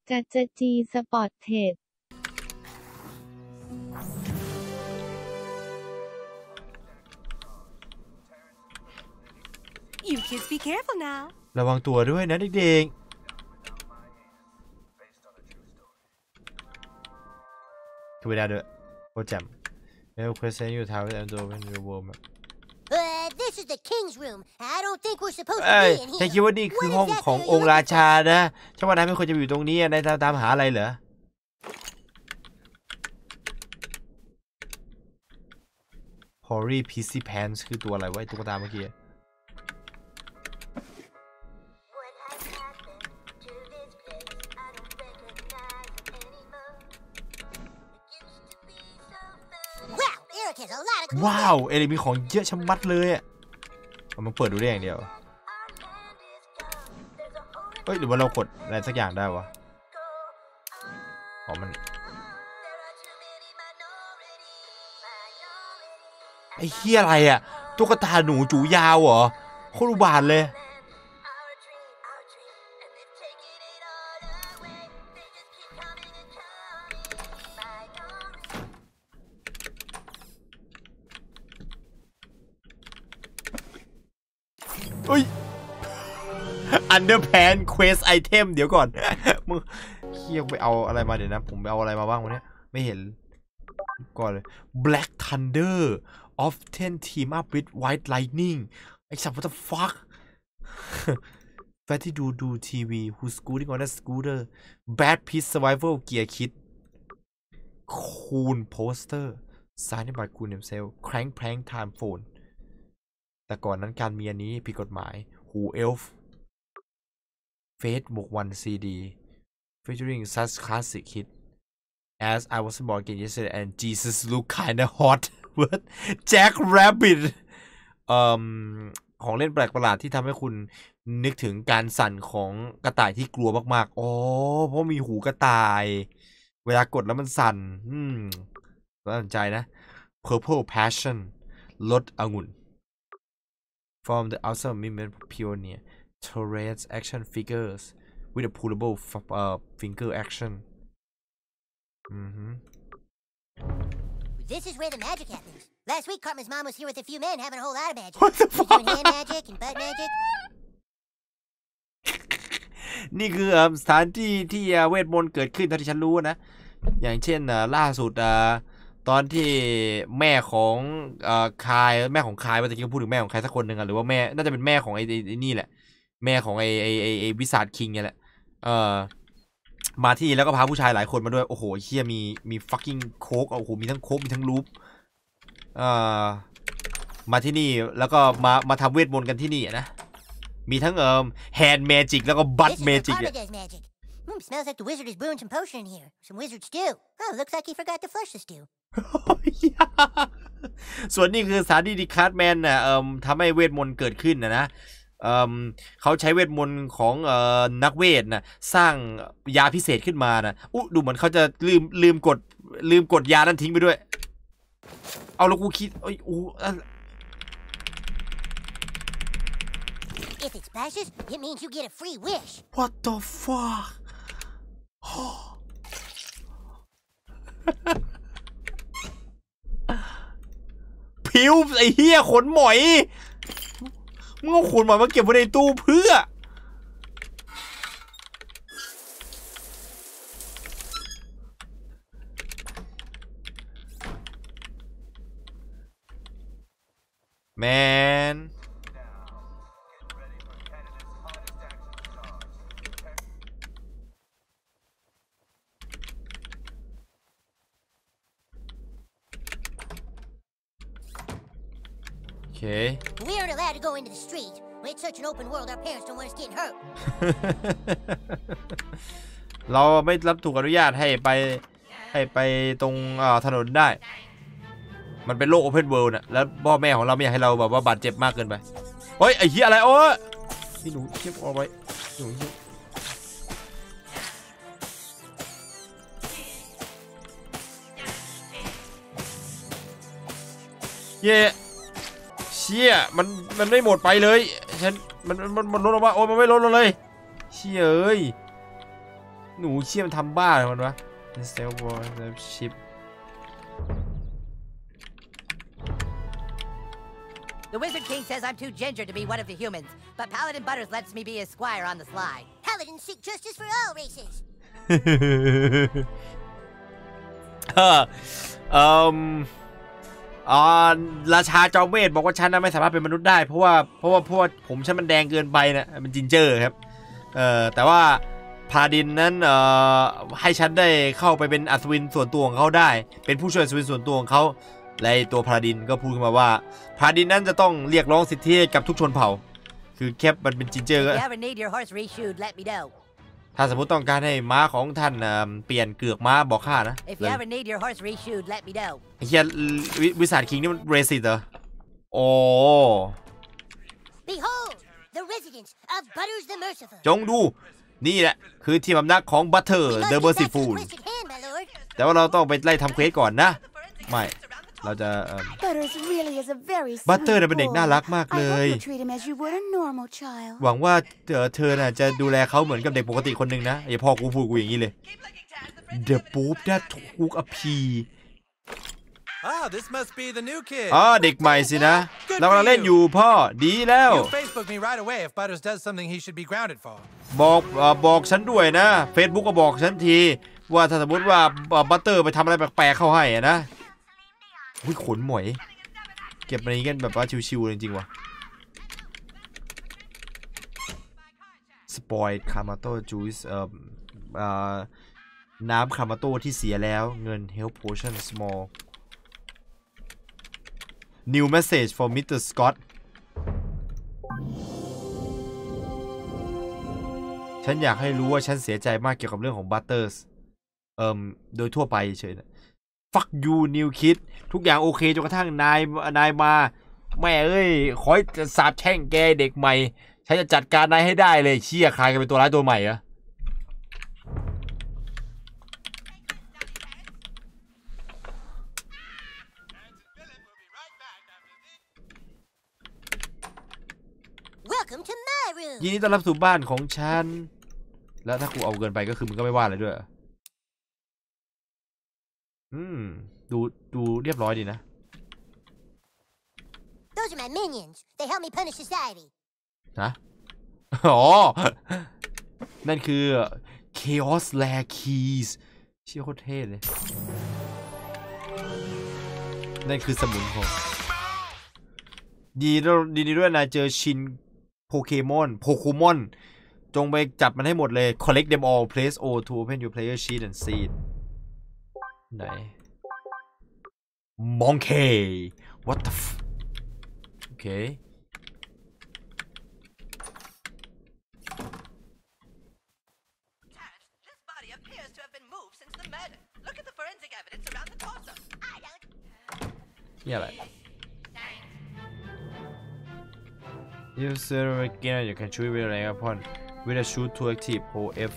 กัจจจีสปอร์ตเทรด You kids be careful now. ระวังตัวด้วยนะเด็กๆคือไม่ได้ด้วยโคตรแจ่มแล้วเควสเซนอยู่ทาวเวอร์แอนด์โดว์เป็นยูโวม This is the king's room. I don't think we're supposed to เอ้ย be in ฉัน here. คิดว่านี่คือห้องขององค์ราชานะฉันว่านายไม่ควรจะอยู่ตรงนี้นายตามหาอะไรเหรอฮอร์รี่พีซี่แพนส์คือตัวอะไรวะตุ๊กตาเมื่อกี้ว้าวเอลิมีของเยอะชะมัดเลยอ่ะมันเปิดดูได้อย่างเดียวเฮ้ยหรือว่าเรากดอะไรสักอย่างได้วะอ๋อมันไอ้เหี้ยอะไรอ่ะตุ๊กตาหนูจูยาวเหรอโคตรอุบาทเลยอุ้ย Underpants Quest Item เดี๋ยวก่อนมึงเฮียไปเอาอะไรมาเดี๋ยวนะผมไปเอาอะไรมาบ้างวะเนี่ยไม่เห็นก่อนเลย Black Thunder often team up with White Lightning ไอ้สัตว์ what the fuck แฟนที่ดูทีวี Who scooting on a scooter Bad Piece Survival Gear Kit Cool Poster Signed by Cool himself Crank Prank Time Phone แต่ก่อนนั้นการมีอันนี้ผิดกฎหมาย Who Elf Fate บวก1 CD featuring such classic hit as I wasn't born again yesterday and Jesus look kinda hot with Jack Rabbit ของเล่นแปลกประหลาดที่ทำให้คุณนึกถึงการสั่นของกระต่ายที่กลัวมากๆอ๋อเพราะมีหูกระต่ายเวลากดแล้วมันสั่นน่าสนใจนะ Purple Passion รสองุ่น From the outside movement pioneer Tourette's action figures with a pullable finger action. This is where the magic happens. Last week, Cartman's mom was here with a few men having a whole lot of magic. What the fuck? Doing hand magic and butt magic. นี่คือสถานที่ที่เวทมนต์เกิดขึ้นเท่าที่ฉันรู้นะอย่างเช่นล่าสุดตอนที่แม่ของคายแม่ของคายว่าจะคิดพูดถึงแม่ของใครสักคนหนึ่งหรือว่าแม่น่าจะเป็นแม่ของไอ้นี่แหละแม่ของไอ้วิสาดคิงเนี่ยแหละมาที่แล้วก็พาผู้ชายหลายคนมาด้วยโอ้โหเฮียมี fucking โค้กโอ้โหมีทั้งโค้กมีทั้งลูปมาที่นี่แล้วก็มาทำเวทมนต์กันที่นี่นะมีทั้งhand magic แล้วก็ butt magic Smells like the wizard is brewing some potion in here. Some wizard stew. Oh, looks like he forgot to flush the stew. ส่วนนี้คือสถานที่ที่คาร์ดแมนน่ะทำให้เวทมนต์เกิดขึ้นนะเขาใช้เวทมนต์ของนักเวทนะสร้างยาพิเศษขึ้นมานะดูเหมือนเขาจะลืมกดยานั้นทิ้งไปด้วยเอาแล้วกูคิด If it splashes, it means you get a free wish. What the fuck ผิวไอ้เหี้ยขนหมอยมึงเอาขนหมอยมาเก็บไว้ในตู้เพื่อแมนOkay. We aren't allowed to go into the street. It's such an open world, our parents don't want us getting hurt. เราไม่รับถูกอนุญาตให้ไปตรงถนนได้มันเป็นโลก Open World น่ะแล้วพ่อแม่ของเราไม่อยากให้เราแบบว่าบาดเจ็บมากเกินไปเฮ้ยไอ้เหี้ยอะไรโอ้ยพี่หนูเก็บเอาไว้หนูเย่เชี่ยมันไม่หมดไปเลยฉันมันลดลงมาโอ้ยมันไม่ลดลงเลยเชี่ยเอ้ยหนูเชี่ยมันทำบ้าอะไรมันวะ Instead of ship The Wizard King says I'm too ginger to be one of the humans, but Paladin Butters lets me be his squire on the sly. Paladins seek justice for all races. ราชาจอมเวทบอกว่าฉันไม่สามารถเป็นมนุษย์ได้เพราะว่าผมฉันมันแดงเกินไปนะเป็นจินเจอร์ครับแต่ว่าพาดินนั้นให้ฉันได้เข้าไปเป็นอัศวินส่วนตัวของเขาได้เป็นผู้ช่วยอัศวินส่วนตัวของเขาและตัวพาดินก็พูดขึ้นมาว่าพาดินนั้นจะต้องเรียกร้องสิทธิกับทุกชนเผ่าคือแคปมันเป็นจินเจอร์ก็ถ้าสมมติต้องการให้ม้าของท่านเปลี่ยนเกือกม้าบอกข้านะไอ้เฮียวิสัทคิงนี่มันเรสิตเหรอโอ้จงดูนี่แหละคือที่พำนักของบัตเตอร์เดอะเบอร์ซิฟูลแต่ว่าเราต้องไปไล่ทำเควสก่อนนะไม่เราจะบัตเตอร์เป็นเด็กน่ารักมากเลยหวังว่าเธอน่ะจะดูแลเขาเหมือนกับเด็กปกติคนหนึ่งนะอย่าพ่อกูพูดกูอย่างนี้เลย The Poop that took a pee this must be the new kid เด็กใหม่สินะเรากำลังเล่นอยู่พ่อดีแล้ว You Facebook me right away if Butters does something he should be grounded for บอกฉันด้วยนะ Facebook ก็บอกฉันทีว่าถ้าสมมติว่าบัตเตอร์ไปทำอะไรแปลกๆเข้าให้นะอุ้ยขนหมวยเก็บอันนี้กันแบบว่าชิวๆจริงๆว่ะสปอยคามาโต้จูสน้ำคามาโต้ที่เสียแล้วเงิน Health Potion Small New message for Mr. Scott ฉันอยากให้รู้ว่าฉันเสียใจมากเกี่ยวกับเรื่องของ Butters โดยทั่วไปเฉยนะ Fuck you New Kid ทุกอย่างโอเคจนกระทั่งนายมาแม่เอ้ยขอจะสาบแช่งแกเด็กใหม่ฉันจะจัดการนายให้ได้เลยเชี่ยใครกันเป็นตัวร้ายตัวใหม่อะยินดีต้อนรับสู่บ้านของฉันแล้วถ้ากูเอาเกินไปก็คือมึงก็ไม่ว่าอะไรด้วยดูเรียบร้อยดีนะ Those are my minions. They help me punish society. นะอ๋อนั่นคือ Chaos Lair Keys เชี่ยโคตรเท่เลยนั่นคือสมุนของดีด้วยนายเจอชินโปเกมอนจงไปจับมันให้หมดเลย collect them all place O to open your player sheet and seed ไหน Monkey what theโอเคนี่อะไรUser again you can choose with a upon with a shoot to active hold F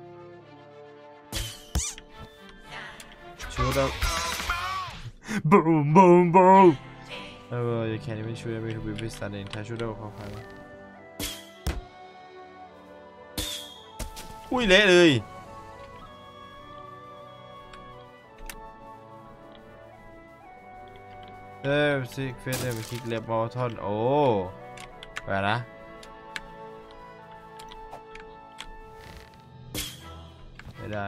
shoot up boom you can even shoot every to be with standing touch shoot up เข้าไปอุ้ยเละเลยซิกเฟสไปคลิกเล็บมอลทอนโอ้ไปนะไม่ได้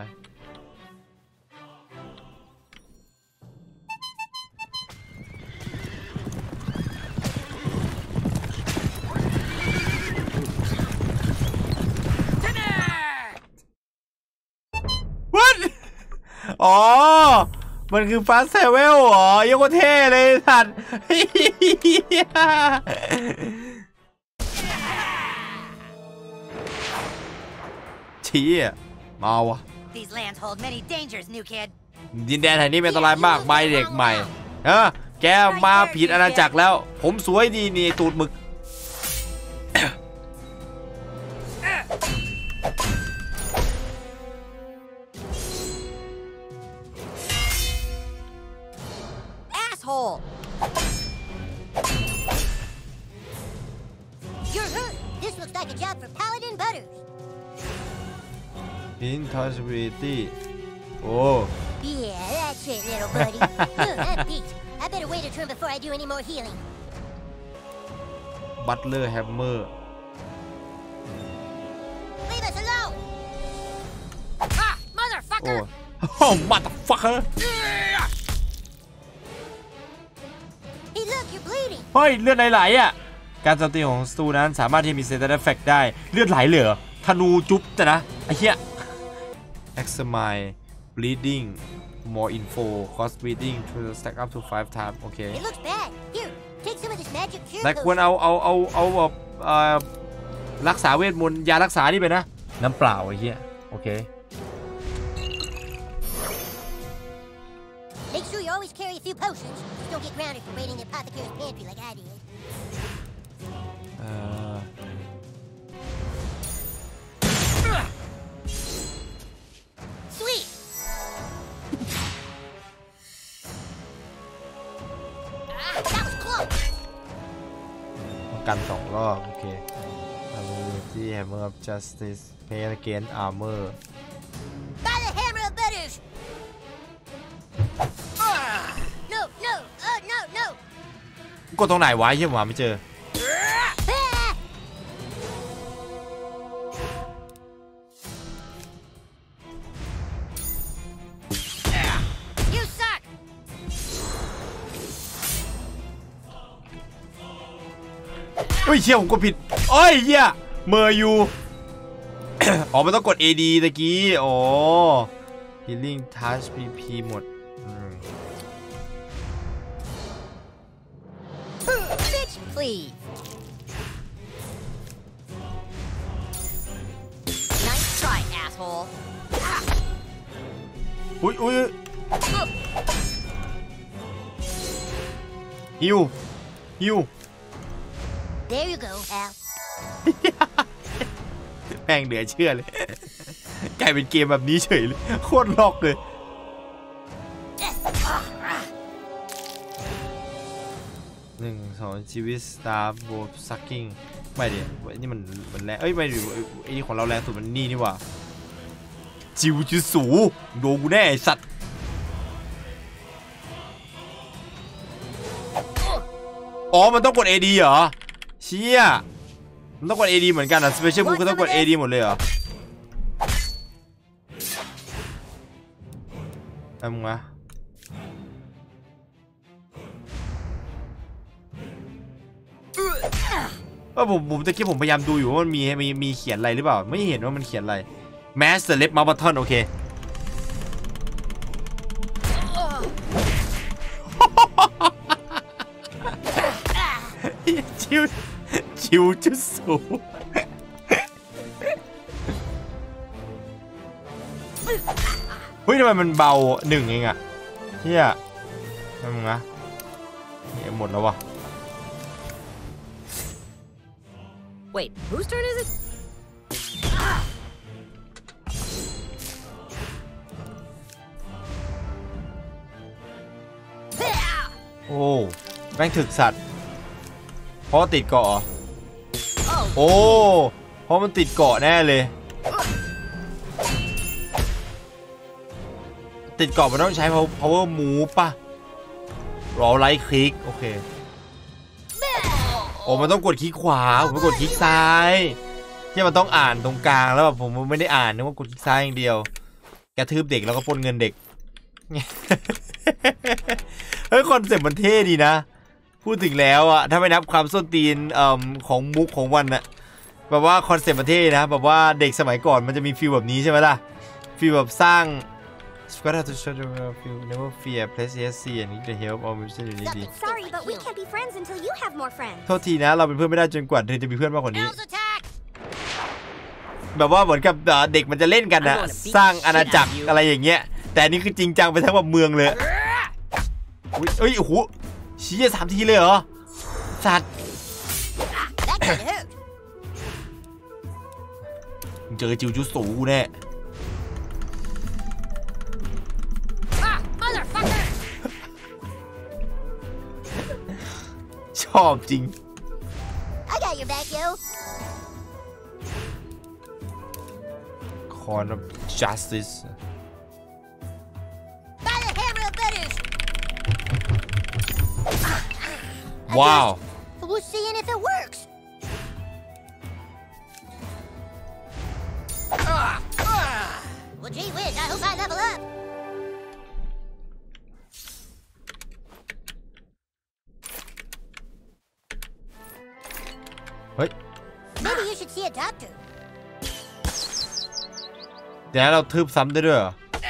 อ๋อมันคือฟาสเซเวลเหรอยังก็เท่เลยสัตว์ชี้อ่ะมาวะดินแดนแห่งนี้เป็นอันตรายมากใบเด็กใหม่แกมาผิดอาณาจักรแล้วผมสวยดีนี่ตูดหมึก Pin Touchability โอ้ Yeah, that's it, little buddy. I'm beat. I better wait a turn before I do any more healing. Butler Hammer Leave us alone! Ah, motherfucker! โอ้ motherfucker Hey, look, you're bleeding. เฮ้ยเลือดไหลๆอ่ะการโจมตีของสตูนั้นสามารถที่มีเซตเอฟเฟกต์ได้เลือดไหลเหลือธนูจุ๊บแต่นะไอ้เหี้ย Examine Bleeding More info Cost bleeding to stack up to 5 times โอเค It looks bad. Here, take some of this magic cure แต่ควร potion. เอาแบบรักษาเวทมนต์ยารักษานี่ไปนะน้ำเปล่าไอ้เหี้ยโอเค Make sure you always carry a few potions. Just don't get grounded for raiding the apothecary's pantry like I did. Sweet. That was close. กัน2 รอบโอเค Ability Hammer of Justice Pain Against Armor By the hammer of butters. No, no, no, no. กดตรงไหนวะเหี้ยหาไม่เจอ Ah! You suck. เฮ้ยเชี่ยผมกดผิดโอ้ยเหี้ยเมอร์ยู อ๋อมันต้องกด AD ตะกี้อ๋อ Healing Touch PP หมด Bitch, please. Nice try, asshole. อุ้ยฮิว There you go, Al. แม่งเหลือเชื่อเลย กลายเป็นเกมแบบนี้เฉยเลยโคตรล็อกเลย1 2ชีวิต Star Bob Sucking ไม่ดินี่มันแรงเอ้ยไม่ดิไอ้นี่ของเราแรงสุดมันนี่หว่าจิวจิสูโดนกูแน่ไอ้สัตว์อ๋อมันต้องกด AD เหรอเชี่ยมันต้องกด AD เหมือนกันอ่ะ Special Move ก็ต้องกด AD หมดเลยเหรอทำไงผมตะกี้ผมพยายามดูอยู่ว่ามันมีเขียนอะไรหรือเปล่าไม่เห็นว่ามันเขียนอะไร Master Left Mouse Button โอเคชิวจุดสูเฮ้ยทำไมมันเบา1เองอะเฮียทำไงเนี่ยหมดแล้ววะ Wait, whose turn is it? โอ้แม่งถึกสัตว์เพราะติดเกาะโอ้เพราะมันติดเกาะแน่เลยติดเกาะมันต้องใช้ power move ป่ะรอไลท์คลิกโอเคโอ้มันต้องกดคลิกขวาผมกดคลิกซ้ายที่มันต้องอ่านตรงกลางแล้วแบบผมไม่ได้อ่านนึกว่ากดคลิกซ้ายอย่างเดียวกระทืบเด็กแล้วก็ปล้นเงินเด็กเฮ้ยคอนเซ็ปต์มันเท่ดีนะพูดถึงแล้วอะถ้าไม่นับความส้นตีนของมุกของวันอะแบบว่าคอนเซ็ปต์มันเท่นะแบบว่าเด็กสมัยก่อนมันจะมีฟีลแบบนี้ใช่ไหมล่ะฟีลแบบสร้างSquad have to show them feel never fear place ESC and need the help or mission you need Sorry, but we can't be friends until you have more friends. โทษทีนะเราเป็นเพื่อนไม่ได้จนกว่าเธอจะมีเพื่อนมากกว่านี้แบบว่าเหมือนกับเด็กมันจะเล่นกันนะสร้างอาณาจักรอะไรอย่างเงี้ยแต่นี่คือจริงจังไปทั้งแบบเมืองเลยเอ้ยโอ้โหเชี่ย3 ทีเลยเหรอสัตว์เจอจิวจุสูกูแน่ชอบจริง I got your back, yo. Corn of Justice By the hammer of butters! Wow We're seeing if it works. Well, gee whiz, I hope I level up. ฮ้ย Maybe you should see a doctor. เดี๋ยวเราทืบซ้ำได้ด้วยเหรอ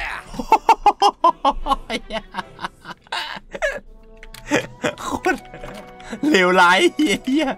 โคตรเลวร้ายเฮีย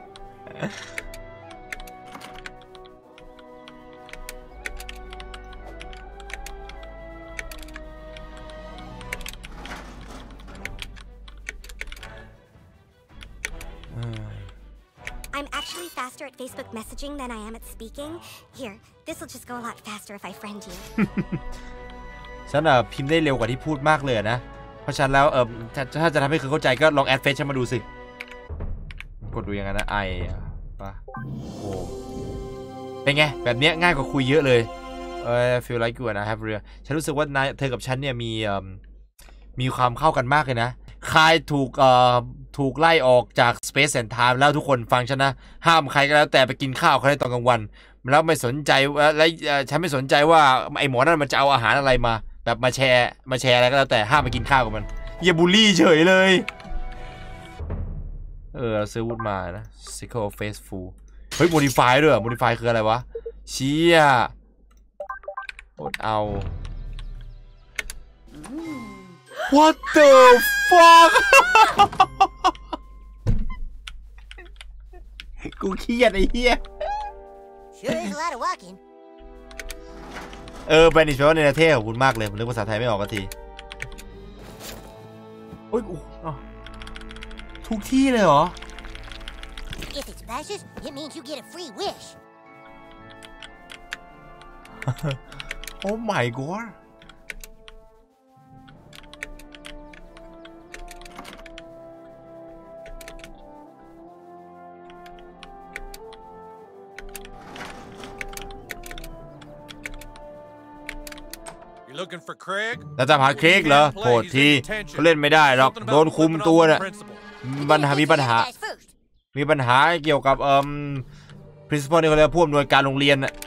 I'm actually faster at Facebook messaging than I am at speaking. Here, this will just go a lot faster if I friend you. ฉันพิมพ์ได้เร็วกว่าที่พูดมากเลยนะเพราะฉะนั้นแล้วถ้าจะทำให้คือเข้าใจก็ลองแอดเฟซฉันมาดูสิกดดูอย่างนั้นนะไอป่ะโอ้เป็นไงแบบนี้ง่ายกว่าคุยเยอะเลยfeel like you and I have real ฉันรู้สึกว่านายเธอกับฉันเนี่ยมีความเข้ากันมากเลยนะคายถูกไล่ออกจาก Space and Time แล้วทุกคนฟังฉันนะห้ามใครก็แล้วแต่ไปกินข้าวเขาได้ตอนกลางวันแล้วไม่สนใจและฉันไม่สนใจว่าไอหมอนั่นมันจะเอาอาหารอะไรมาแบบมาแชร์อะไรก็แล้วแต่ห้ามไปกินข้าวกับมันอย่าบูลลี่เฉยเลยซื้อวุฒมานะ Cycle Faithful เฮ้ย Modify ด้วย Modify คืออะไรวะเชี่ยอดเอา What the fuck กูเครียดไอ้เหี้ย Sure is a lot of walking. แบนิชแปลว่าในประเทศของคุณมากเลยผมนึกภาษาไทยไม่ออกกันทีโอ้ยทุกที่เลยเหรอ If it splashes, it means you get a free wish. Oh my god Looking for Craig? แล้วจะหาเค้กเหรอโทษทีเขาเล่นไม่ได้หรอกโดนคุมตัวเนี่ยมีปัญหาเกี่ยวกับprincipal นี่เขาเรียกผู้อำนวยการโรงเรียนน่ะ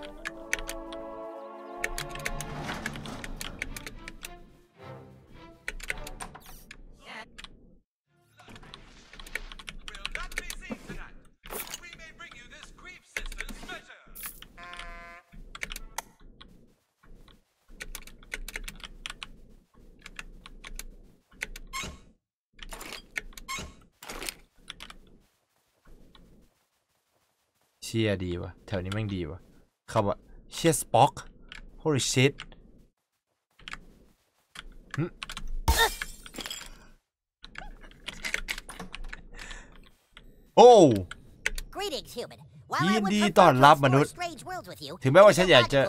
เชี่ยดีวะแถวนี้แม่งดีวะคำว่าเชี่ยสป็อก holy shit โอ้ยินดีต้อนรับมนุษย์ถึงแม้ว่าฉันอยากจะ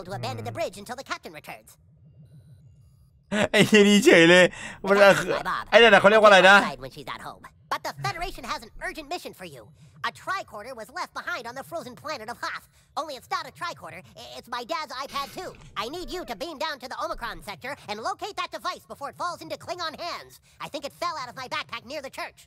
ไอ้ที่นี่เฉยเลยมันไอ้นั่นเขาเรียกว่าอะไรนะ But the Federation has an urgent mission for you. A tricorder was left behind on the frozen planet of Hoth. Only it's not a tricorder, it's my dad's iPad 2. I need you to beam down to the Omicron sector and locate that device before it falls into Klingon hands. I think it fell out of my backpack near the church.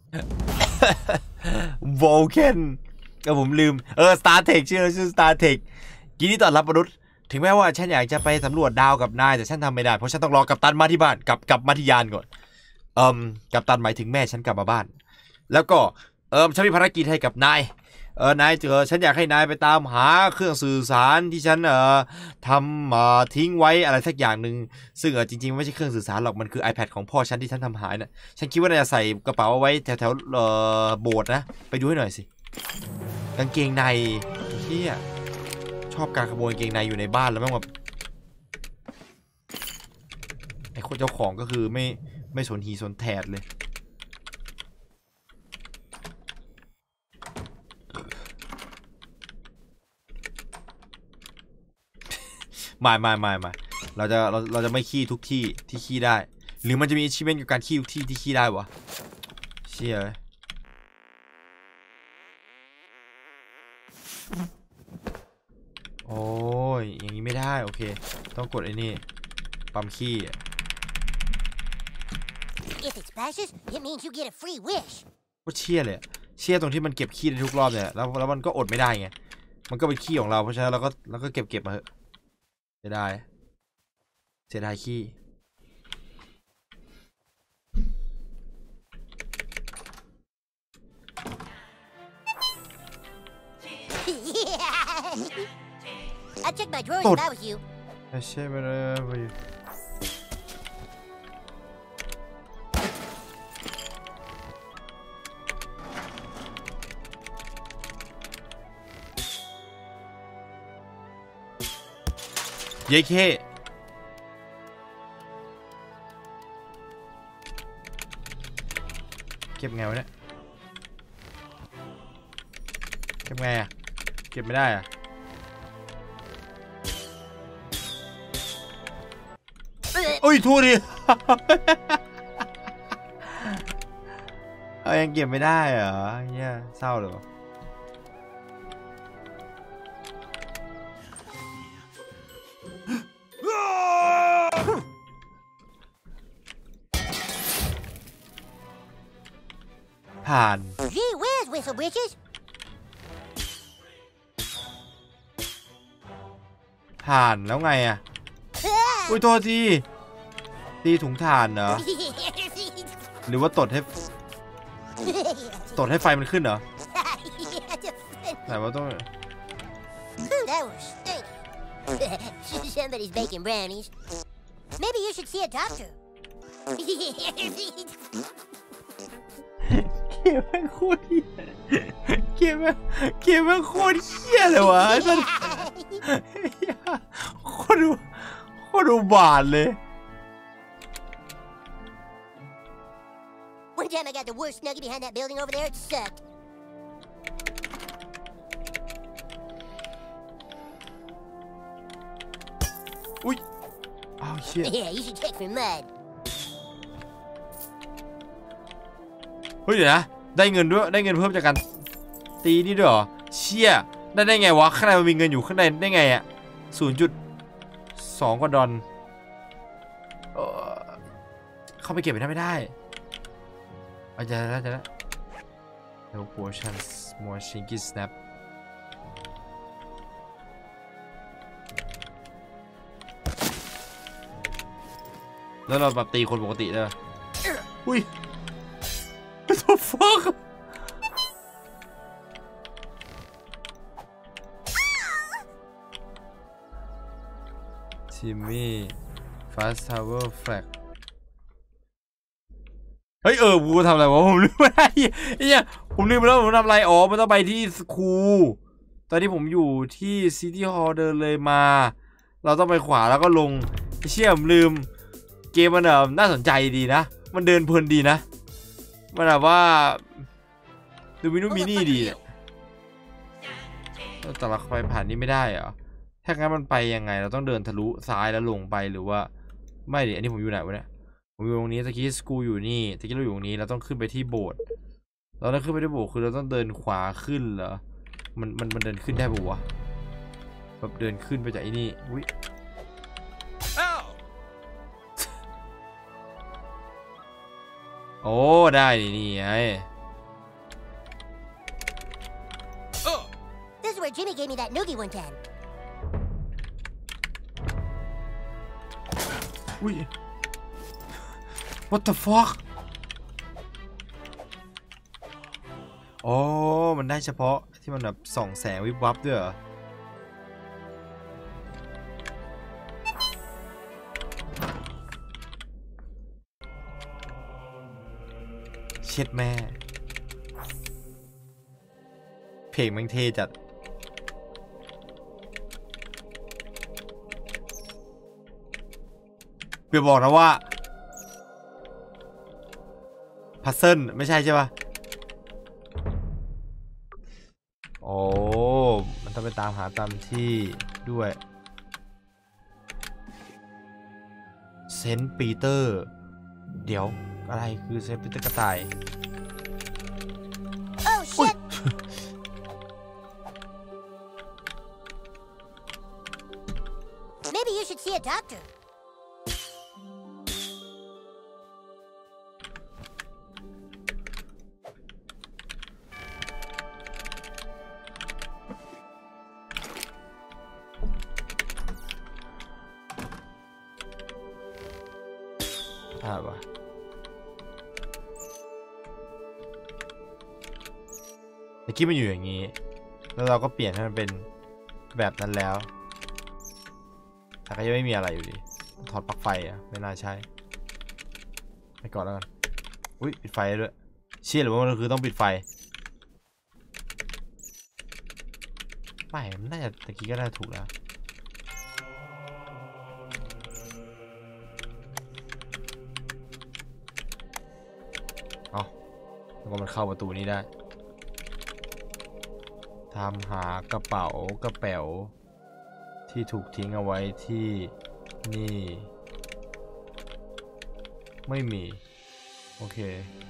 Vulcan ก็ผมลืมStar Trek ชื่อ Star Trek ยินดีต้อนรับมนุษย์ถึงแม้ว่าฉันอยากจะไปสำรวจดาวกับนายแต่ฉันทำไม่ได้เพราะฉันต้องรอกัปตันมาที่บ้านกลับมาที่ยานก่อนกัปตันหมายถึงแม่ฉันกลับมาบ้านแล้วก็ฉันมีภารกิจให้กับนายนายฉันอยากให้นายไปตามหาเครื่องสื่อสารที่ฉันทำทิ้งไว้อะไรสักอย่างหนึ่งซึ่งจริงๆไม่ใช่เครื่องสื่อสารหรอกมันคือ iPad ของพ่อฉันที่ฉันทำหายนะฉันคิดว่านายจะใส่กระเป๋าเอาไว้แถวโบสถ์นะไปดูให้หน่อยสิกางเกงในเฮียชอบการขโมยกางเกงในอยู่ในบ้านแล้วแม่งแบบไอ้คนเจ้าของก็คือไม่สนหีสนแถดเลยไม่เราจะไม่ขี้ทุกที่ที่ขี้ได้หรือมันจะมีอาชีพกับการขี้ทุกที่ที่ขี้ได้วะเชี่ยโอ้โอ้ยอย่างนี้ไม่ได้โอเคต้องกดไอ้นี่ปั๊มขี้ If it splashes, it means you get a free wish. ก็เชี่ยเลยเชี่ยตรงที่มันเก็บขี้ได้ทุกรอบเนี่ยแล้วมันก็อดไม่ได้ไงมันก็เป็นขี้ของเราเพราะฉะนั้นเราก็เก็บมาเถอะเสียดายขี้ I'd check my drawers if I was you. ใช่ไหมเลยเย้เคเก็บไงวะเนี่ยเก็บไงอะเก็บไม่ได้อะโอ้ยทูดิ เอายังเก็บไม่ได้เหรอเนี่ยเศร้าเลยผ่าน Gee whiz, Whistle Britches. ผ่านแล้วไงอ่ะอุ้ยโทษทีตีถุงถ่านเหรอหรือว่าตดให้ไฟมันขึ้นเหรอแต่ว่าต้อง That was stinky. Somebody's baking brownies. Maybe you should see a doctor. เกมแม่งโคตรเหี้ยเกมแม่งโคตรเหี้ยเลยวะโคตรดูบาดเลย One time I got the worst nugget behind that building over there. It sucked. อุ้ยอ้าวเชี่ย Yeah, you should check for mud. เฮ้ยเดี๋ยวนะได้เงินด้วยได้เงินเพิ่มจากการตีนี่ด้วยเหรอเชี่ยได้ไงวะข้างในมันมีเงินอยู่ข้างในได้ไงอ่ะ 0.2 กว่าดอลเข้าไปเก็บไปได้ไม่ได้อาจจะแล้วNo portions more shinky snap แล้วเราแบบตีคนปกติได้ไหมอุ้ย What the fuck ทิมมี่ Fast Tower Flag เฮ้ยกูทำอะไรวะผมลืมไปได้เนี่ยผมลืมไปแล้วผมทำอะไรอ๋อมันต้องไปที่สคูลตอนนี้ผมอยู่ที่ซิตี้ฮอลล์เดินเลยมาเราต้องไปขวาแล้วก็ลงเชี่ยผมลืมเกมมันน่าสนใจดีนะมันเดินเพลินดีนะมันแบบว่าดูมินี่ดีเนี่ยแต่เราไปผ่านนี้ไม่ได้เหรอถ้างั้นมันไปยังไงเราต้องเดินทะลุซ้ายแล้วลงไปหรือว่าไม่ดิอันนี้ผมอยู่ไหนวะเนี่ยผมอยู่ตรงนี้ตะกี้สกูอยู่นี่ตะกี้เราอยู่ตรงนี้เราต้องขึ้นไปที่โบสถ์เราต้องขึ้นไปที่โบสถ์คือเราต้องเดินขวาขึ้นเหรอมันเดินขึ้นได้ปะวะแบบเดินขึ้นไปจากไอ้นี่อุ้ยโอ้ได้นี่ไง This is where Jimmy gave me that noogie one time. อุ้ย What the fuck อ๋อมันได้เฉพาะที่มันแบบส่องแสงวิบวับด้วยเหรอเช็ดแม่เพลงมันเท่จัดเดี๋ยวบอกนะว่าพัซเซิลไม่ใช่ใช่ปะโอ้มันต้องไปตามหาตามที่ด้วยเซนต์ปีเตอร์เดี๋ยวอะไรคือเซนต์ปีเตอร์กระต่าย Oh shit! adapter. ว่ะตะกี้มันอยู่อย่างนี้แล้วเราก็เปลี่ยนให้มันเป็นแบบนั้นแล้วแต่ก็ยังไม่มีอะไรอยู่ดีถอดปลั๊กไฟอ่ะไม่น่าใช่ไปก่อนแล้วกันอุ้ยปิดไฟด้วยเชื่อหรือว่ามันคือต้องปิดไฟไม่มันน่าจะตะกี้ก็น่าถูกแล้วแล้วก็มันเข้าประตูนี้ได้ทำหากระเป๋ากระเป๋าที่ถูกทิ้งเอาไว้ที่นี่ไม่มีโอเค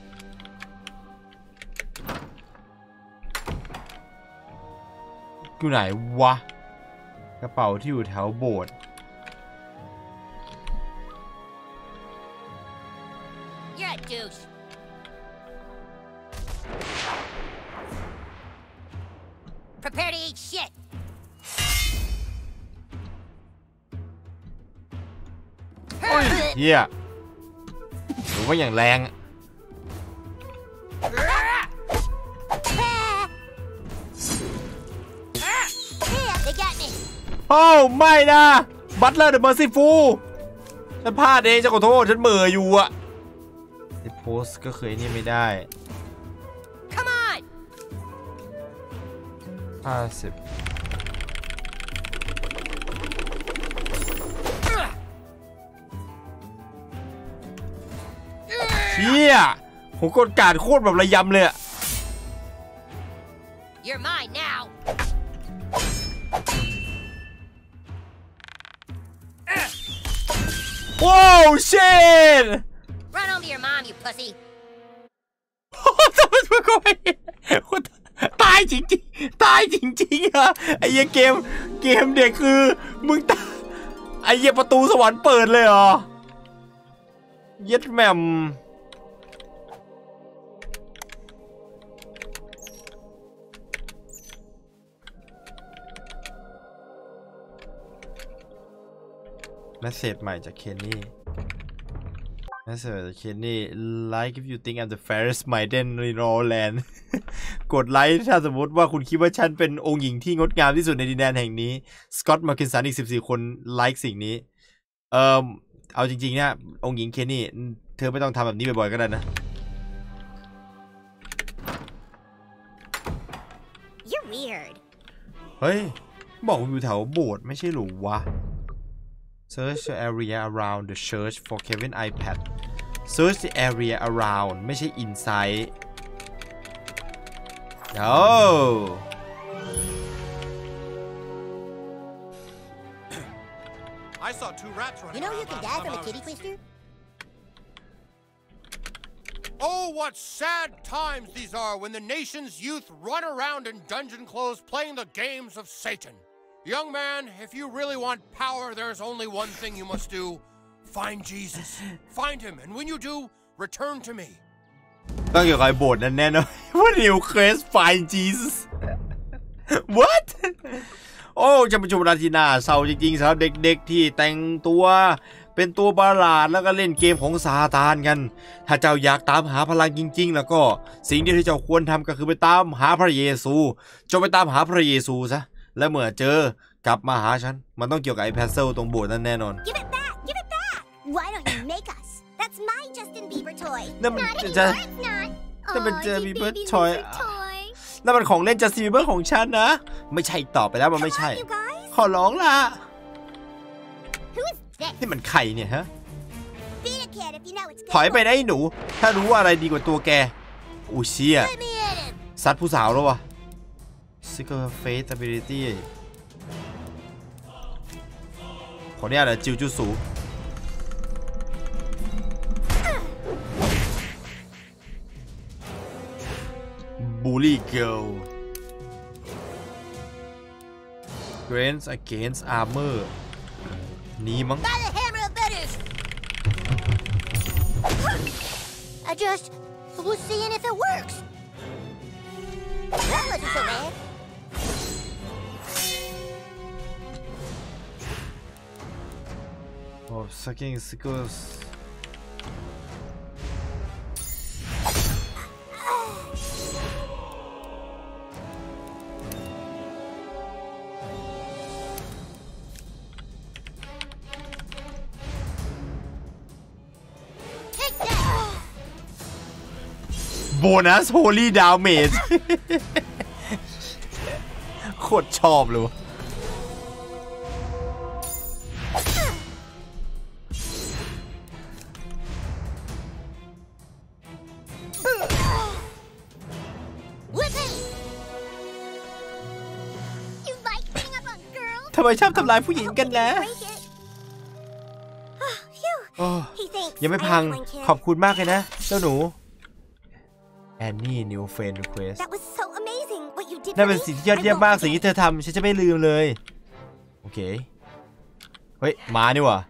อยู่ไหนวะกระเป๋าที่อยู่แถวโบสถ์ You're a douche. Prepare to eat shit. เฮียหรือว่าอย่างแรงโอ้ไม่นะบัตเลอร์เดอะเมอร์ซี่ฟูลฉันพลาดเองจะขอโทษฉันเหม่ออยู่อะไอโพสก็เคยนี่ไม่ได้ Come on 50เชี่ยผมกดการโคตรแบบระยำเลยอะ You're mine now. Whoa shit Run home to your mom, you pussy. ตายจริงๆตายจริงๆอะไอ้เหี้ยเกมเด็กคือมึงตายไอ้เหี้ยประตูสวรรค์เปิดเลยเหรอเย็ดแม่มเมสเซจใหม่จากเคนนี่เมสเซจจากเคนนี่ like if you think I'm the fairest maiden in all land กดไลค์ถ้าสมมติว่าคุณคิดว่าฉันเป็นองค์หญิงที่งดงามที่สุดในดินแดนแห่งนี้สกอตต์มาร์คินสันอีก14คนไลค์สิ่งนี้เอาจริงๆนะองค์หญิงเคนนี่เธอไม่ต้องทำแบบนี้บ่อยๆก็ได้นะ You're weird. เฮ้ยบอกอยู่แถวโบสถ์ไม่ใช่หรอวะSearch the area around the church for Kevin iPad. Search the area around ไม่ใช่ inside. Oh. I saw 2 rats running. You know you around can last die time from I a kitty was- twister? Oh, what sad times these are when the nation's youth run around in dungeon clothes playing the games of Satan. Young man, if you really want power, there's only one thing you must do. Find Jesus. Find him, and when you do, return to me. ต้องเกี่ยวกับไอ้โบสถ์นั่นแน่นอนว่า New Quest Find Jesus What โอ้จะเป็นช่วงเวลาที่น่าเศร้าจริงๆสำหรับเด็กๆที่แต่งตัวเป็นตัวประหลาดแล้วก็เล่นเกมของซาตานกันถ้าเจ้าอยากตามหาพลังจริงๆแล้วก็สิ่งที่เจ้าควรทำก็คือไปตามหาพระเยซูจงไปตามหาพระเยซูซะแล้วเมื่อเจอกลับมาหาฉันมันต้องเกี่ยวกับไอ้แพซเซิลตรงโบสถ์นั่นแน่นอน Give it back! Give it back! Why don't you make us? That's my Justin Bieber toy. นั่นมัน Not จะ anymore, it's not. นั่นมัน Aw, จะ you มีเบิร์ด baby ทอย loser toy. นั่นมันของเล่นจัสตินบีเบอร์ของฉันนะไม่ใช่ต่อไปแล้วมันไม่ใช่ Come on, you guys. ขอร้องล่ะ Who is this? นี่มันใครเนี่ยฮะ Beat a kid if you know it's ถอยไป good. นะไอ้หนูถ้ารู้ว่าอะไรดีกว่าตัวแกอู้เชี่ย Let me at him. ซัดผู้สาวแล้ววะ Secret Faith Ability ขอเนี่ยนะจิวจูสูBully Girl Grants Against Armor นี้มั้ง By the hammer of Venus! I just was seeing if it works. That wasn't so bad. Oh, sucking sickles. Bonus Holy Damage โคตรชอบเลย ทำไมชอบทำลายผู้หญิงกันนะยังไม่พังขอบคุณมากเลยนะเจ้าหนูแอนนี่นิวเฟนรีเควสนั่นเป็นสิ่งที่ยอดเยี่ยมมากสิ่งที่เธอทำฉันจะไม่ลืมเลยโอเคเฮ้ยม้านี่วะ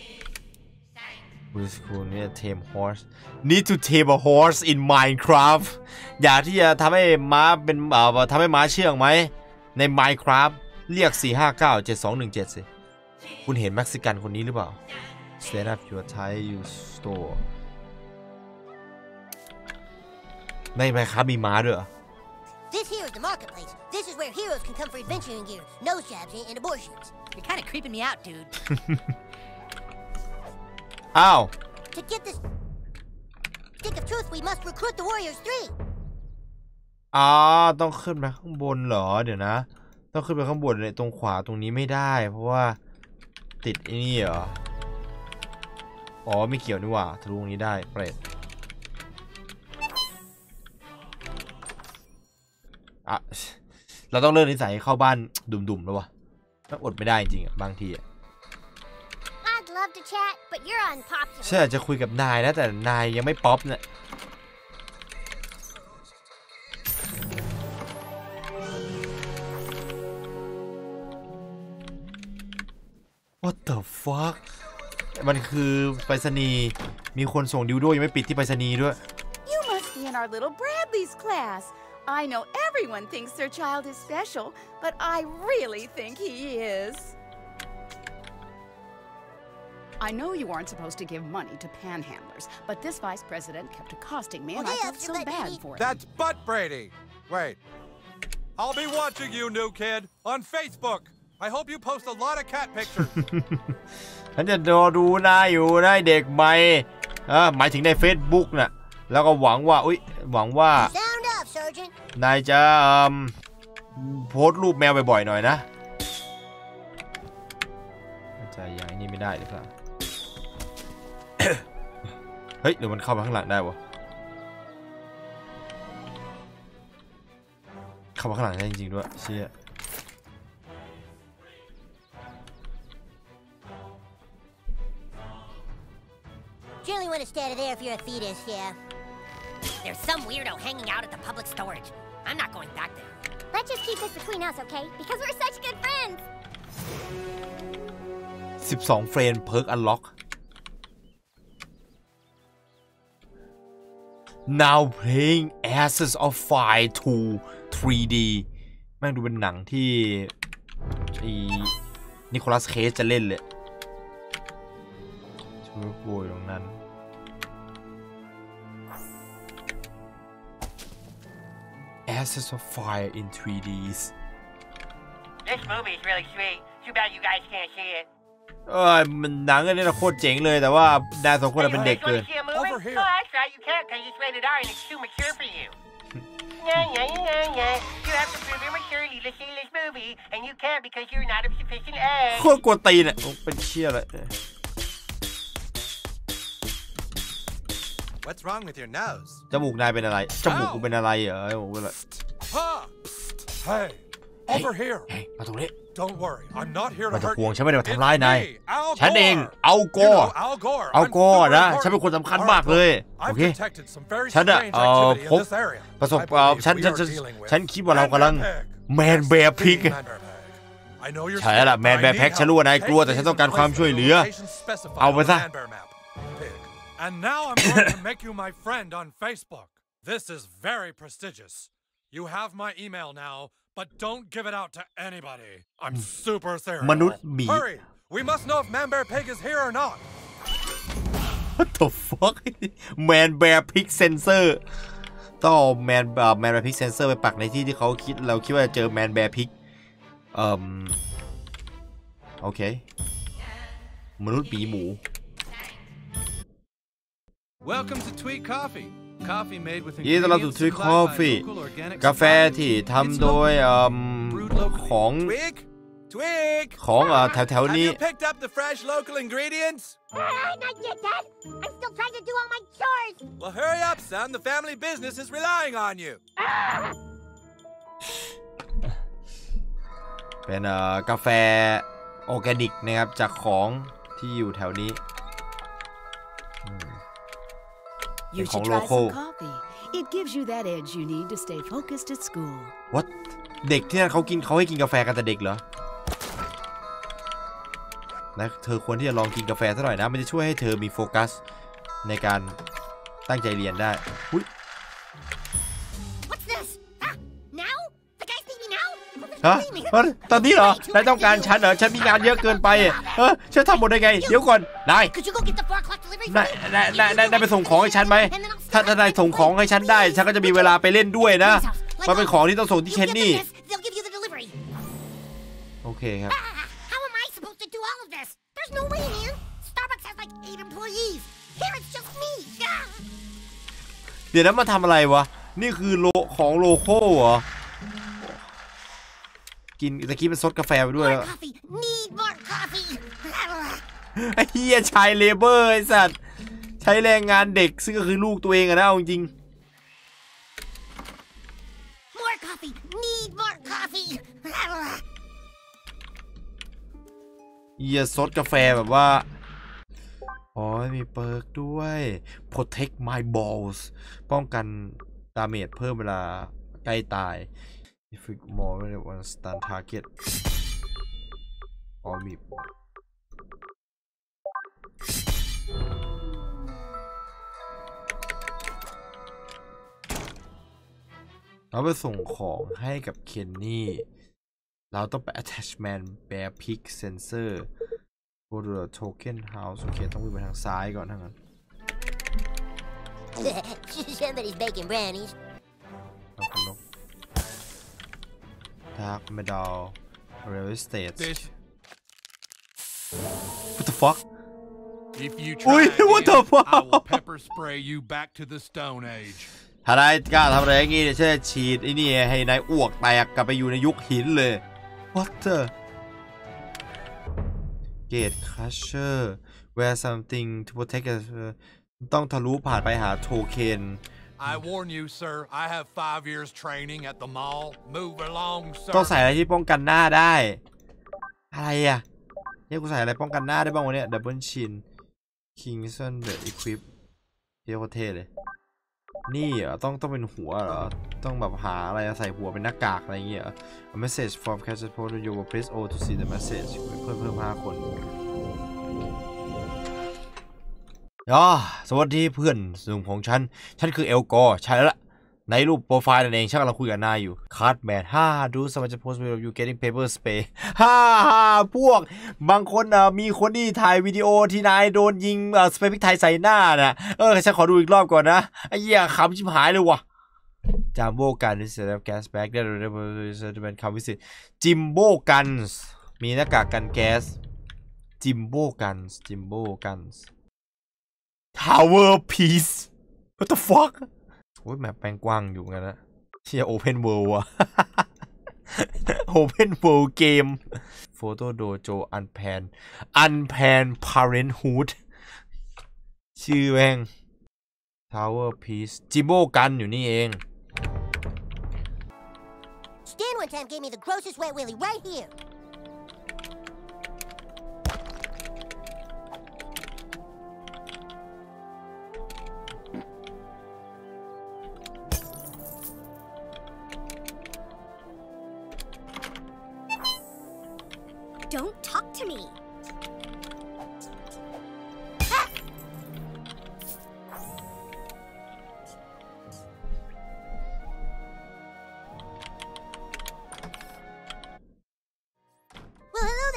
บูสคูลเนี่ย tame horse need to tame a horse in Minecraft อยากที่จะทำให้ม้าเป็นทำให้ม้าเชื่องไหมใน Minecraft เรียก 4597217 สิคุณเห็นเม็กซิกันคนนี้หรือเปล่า Set up your Thai store ใน Minecraft มีม้าด้วย This here is the marketplace. This is where heroes can come for adventuring gear, nose jabs, and abortions. You're kind of creeping me out, dude. อ้าว To get this stick of truth, we must recruit the warriors 3. ต้องขึ้นไปข้างบนเหรอเดี๋ยวนะต้องขึ้นไปข้างบนเลยตรงขวาตรงนี้ไม่ได้เพราะว่าติดไอ้นี่เหรออ๋อไม่เกี่ยวนี่หว่าทะลุตรงนี้ได้เปรตเราต้องเลิกนิสัยเข้าบ้านดุ่มๆแล้ววะต้องอดไม่ได้จริงๆบางที I'd love to chat, but you're unpopular. ใช่จะคุยกับนายนะแต่นายยังไม่ป๊อปเนี่ยWhat the fuck มันคือไปรษณีย์มีคนส่งดิวโดยังไม่ปิดที่ไปรษณีย์ด้วย You must be in our little Bradley's class. I know everyone thinks their child is special, but I really think he is. I know you aren't supposed to give money to panhandlers, but this vice president kept accosting me, and I felt so bad for him. That's Butt Brady. Wait. I'll be watching you, new kid, on Facebook. I hope you post a lot of cat pictures. ฉันจะดูนายอยู่นายเด็กใหม่หมายถึงใน Facebook น่ะแล้วก็หวังว่านายจะโพสต์รูปแมวบ่อยๆหน่อยนะจะอย่างนี้ไม่ได้หรือเปล่า เฮ้ยเดี๋ยวมันเข้ามาข้างหลังได้วะเข้ามาข้างหลังได้จริงๆด้วยเชี่ย Generally want to stay out of there if you're a fetus, yeah. There's some weirdo hanging out at the public storage. I'm not going back there. Let's just keep this between us, okay? Because we're such good friends. 12 เฟรนด์เพิร์กอันล็อก Now playing Ashes of Fire 2 3D แม่งดูเป็นหนังที่นิโคลัสเคจจะเล่นเลยช่วยกูอยู่ตรงนั้น Ashes of Fire in 3Ds This movie is really sweet. Too bad you guys can't see it. มันหนังอันนี้โคตรเจ๋งเลยแต่ว่านายสองคนเป็นเด็กเกิน Over here. Oh, that's right. You can't because it's rated R and it's too mature for you. Yeah. You have to prove your maturity to see this movie, and you can't because you're not of sufficient age. โคตรกวนตีนอ่ะเป็นเชี่ยเลย What's wrong with your nose? จมูกนายเป็นอะไรจมูกกูเป็นอะไรเหรอจมูกเป็นอะไร Hey, over here. มาตรงนี้ Don't worry, I'm not here มัน to จะ hurt ห่วง you. ฉันไม่ได้มาทำร้ายนาย Al ฉันเอง Gore. เอาโก You know Al Gore. เอา I'm โก super นะ important. ฉันเป็นคนสำคัญ All right, มากเลย look, โอ I've เค detected some very ฉัน strange พ activity บ in this area. ประสบ I believe ฉัน we are dealing with ฉันคิดว่าเรากำลัง Man Bear Pig. แมนแบร์พิก Man Bear Pig. I I know you're ใช่ละแมนแบร์แพ็กฉันรู้ว่านายกลัวแต่ฉันต้องการความช่วยเหลือเอาไปซะ And now I'm going to make you my friend on Facebook. This is very prestigious. You have my email now, but don't give it out to anybody. I'm super serious. มนุษย์หมี Hurry! We must know if Man Bear Pig is here or not. What the fuck Man Bear Pig Sensor ต้องเอาแมนแบร์พิกเซนเซอร์ไปปักในที่ที่เราคิดว่าจะเจอแมนแบร์พิกโอเคมนุษย์ปีหมู Welcome to Tweak Coffee. Coffee made with ยินดีต้อนรับสู่ Tweak Coffee กาแฟที่ทำโดยของแถวๆนี้ Have you picked up the fresh local ingredients? Not yet, Dad. I'm still trying to do all my chores. Well, hurry up, son. The family business is relying on you. เป็นกาแฟออร์แกนิกนะครับจากของที่อยู่แถวนี้เป็นของโลคอล It gives you that edge you need to stay focused at school. What เด็กที่นั่นเขาให้กินกาแฟกันแต่เด็กเหรอนะเธอควรที่จะลองกินกาแฟสักหน่อยนะมันจะช่วยให้เธอมีโฟกัสในการตั้งใจเรียนได้อุ๊ย What's this? Now? The guys need me now? ฮะตอนนี้เหรอนายต้องการฉันเหรอฉันมีงานเยอะเกินไปฉันทำหมดได้ไงเดี๋ยวก่อนนายไปส่งของให้ฉันไหมถ้านายส่งของให้ฉันได้ฉันก็จะมีเวลาไปเล่นด้วยนะมันเป็นของที่ต้องส่งที่เคนนี่โอเคครับ How am I supposed to do all of this? There's no way, man. Starbucks has like 8 employees. Here it's just me. เดี๋ยวนั้นมาทำอะไรวะนี่คือของโลโก้เหรอกินตะกี้มันซดกาแฟไปด้วยแล้วไอ้เหี้ยชายเลเบอร์ไอ้สัตว์ใช้แรงงานเด็กซึ่งก็คือลูกตัวเองอะนะเอาจริงเหี้ยซดกาแฟแบบว่าอ๋อมีเปิร์กด้วย protect my balls ป้องกันดาเมจเพิ่มเวลาใกล้ตายIf we more than one stun target or me เราไปส่งของให้กับเคนนี่เราต้องไป attachment bear pig sensor go to the token house โอเคต้องวิ่งไปทางซ้ายก่อนทั้งนั้น Somebody's baking brownies. Dark Meadow Real Estate What the fuck If you try again, what the fuck I will pepper spray you back to the Stone Age ถ้านายกล้าทำอะไรอย่างงี้เนี่ยฉันจะฉีดไอ้นี่ให้นายอ้วกแตกกลับไปอยู่ในยุคหินเลย What the Gate Crusher Wear something to protect us ต้องทะลุผ่านไปหาโทเค็น I warn you, sir. I have 5 years training at the mall. Move along, sir. ต้องใส่อะไรที่ป้องกันหน้าได้อะไรอ่ะเนี่ยกูใส่อะไรป้องกันหน้าได้บ้างวะเนี่ย Double Chin Kingston The Equip เท่โคตรเท่เลยนี่เหรอต้องเป็นหัวเหรอต้องแบบหาอะไรใส่หัวเป็นหน้ากากอะไรอย่างเงี้ย A message from Catcher Post you will press O to see the message เพิ่ม5 คนสวัสดีเพื่อนสนุกของฉันคือเอลกอร์ใช่แล้วล่ะในรูปโปรไฟล์นั่นเองฉันกำลังคุยกับนายอยู่คาร์ดแมนดูสมัยจะโพสต์วิดีโอ you getting paper spray พวกบางคนมีคนที่ถ่ายวิดีโอที่นายโดนยิงสเปรย์พริกไทยใส่หน้านะฉันขอดูอีกรอบก่อนนะไอ้เหี้ยขำชิบหายเลยว่ะจัมโบ้กันนี่เสร็จแล้วแก๊สแบ็กได้จะเป็นคำวิเศษจิมโบ้กันมีหน้ากากกันแก๊สจิมโบ้กัน Tower Piece What the fuck โอ้ยแมปแปลงกว้างอยู่กันนะเชีย Open World อะ Open World Game Photo Dojo Unpan Parenthood ชื่อแม่ง Tower Piece จิโบกันอยู่นี่เอง Stan one time gave me the grossest wet willy right here.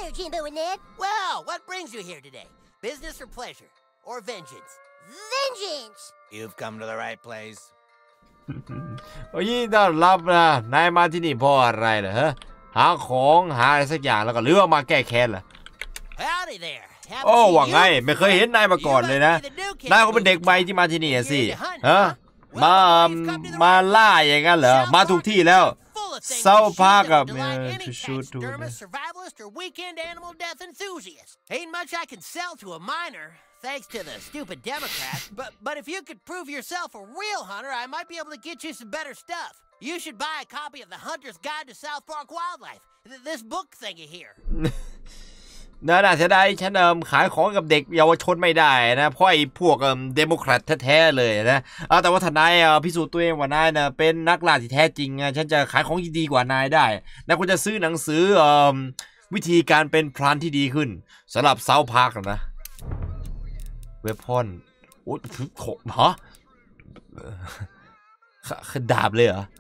there, Jimbo and Ned. Well, what brings you here today? Business or pleasure? Or vengeance? Vengeance! You've come to the right place. โอ้ยต้อนรับนะนายมาที่นี่เพราะอะไรเหรอฮะหาของหาอะไรสักอย่างแล้วก็หรือว่ามาแก้แค้นเหรอ Howdy there. โอ้ว่าไงไม่เคยเห็นนายมาก่อนเลยนะนายก็เป็นเด็กใหม่ที่มาที่นี่สิฮะมาล่าอย่างนั้นเหรอมาถูกที่แล้วเซาพากับชูดู survivalist or weekend animal death enthusiast. Ain't much I can sell to a minor, thanks to the stupid Democrats. But if you could prove yourself a real hunter, I might be able to get you some better stuff. You should buy a copy of The Hunter's Guide to South Park Wildlife. This book thingy here. น่าเสียดายฉันขายของกับเด็กเยาวชนไม่ได้นะเพราะไอ้พวกเดโมแครตแท้ๆเลยนะแต่ว่าถ้านายพิสูจน์ตัวเองว่านายนะเป็นนักล่าที่แท้จริงฉันจะขายของที่ดีกว่านายได้นะคุณจะซื้อหนังสือวิธีการเป็นพรานที่ดีขึ้นสำหรับเซาพาร์คนะเวพอนโอ้โหฮะดาบเลยเหรอ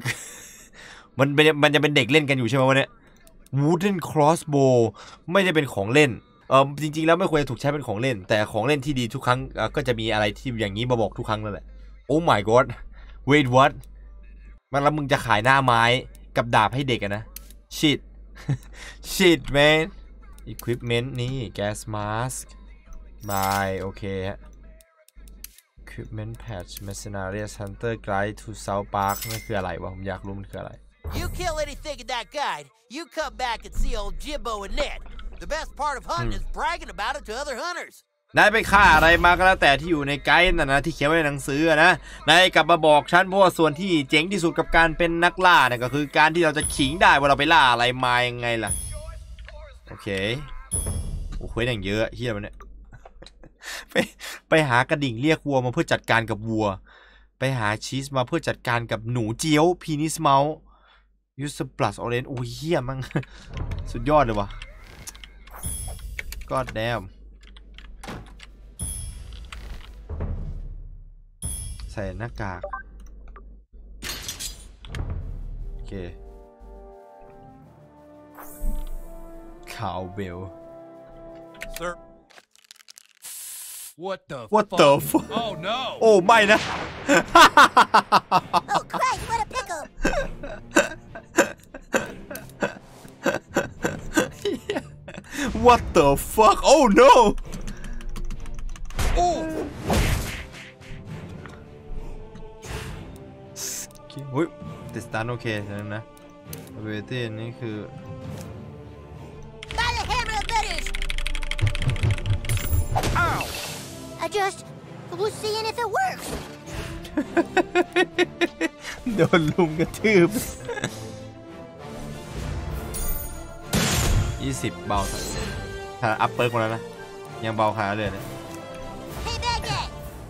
มันจะเป็นเด็กเล่นกันอยู่ใช่ไหมวันนี้Wooden crossbow ไม่ได้เป็นของเล่นจริงๆแล้วไม่ควรจะถูกใช้เป็นของเล่นแต่ของเล่นที่ดีทุกครั้งก็จะมีอะไรที่อย่างนี้มาบอกทุกครั้งนั่นแหละ Oh my god wait what มันแล้วมึงจะขายหน้าไม้กับดาบให้เด็กนะ shit shit man equipment นี่ gas mask bye โอเค equipment patch mercenaries hunter guide to South Park นี่คืออะไรวะผมอยากรู้มันคืออะไร You kill anything in that guide, you come back and see old Jimbo and Ned. The best part of hunting is bragging about it to other hunters. นายไปฆ่าอะไรมาก็แล้วแต่ที่อยู่ในไกด์นะที่เขียนไว้ในหนังสือนะนายกลับมาบอกฉันเพราะว่าส่วนที่เจ๋งที่สุดกับการเป็นนักล่าเนี่ยก็คือการที่เราจะขิงได้ว่าเราไปล่าอะไรมายังไงล่ะโอเคโอ้โหอย่างเยอะเฮียมันเนี่ยไปหากระดิ่งเรียกวัวมาเพื่อจัดการกับวัวไปหาชีสมาเพื่อจัดการกับหนูเจี๊ยวพีนิสเมาส์ยูสปลัสออเรนโอ้ยเฮียมั้งสุดยอดเลยวะก็แดมใส่หน้ากากโอเคคาวเบล Sir What the fuck Oh no โอ้ไม่นะ Oh Christ what a pickle What the fuck Oh no โอ้เฮ้ยติดสตาร์ทโอเคนะเวทีนี่คือ By the hammer of letters Ow I just was seeing if it works โดนลุมกระทืบ20เบาถ้าอัพเปิร์กคนแล้วนะยังเบาขนาดเลยเนี่ย Hey bad guy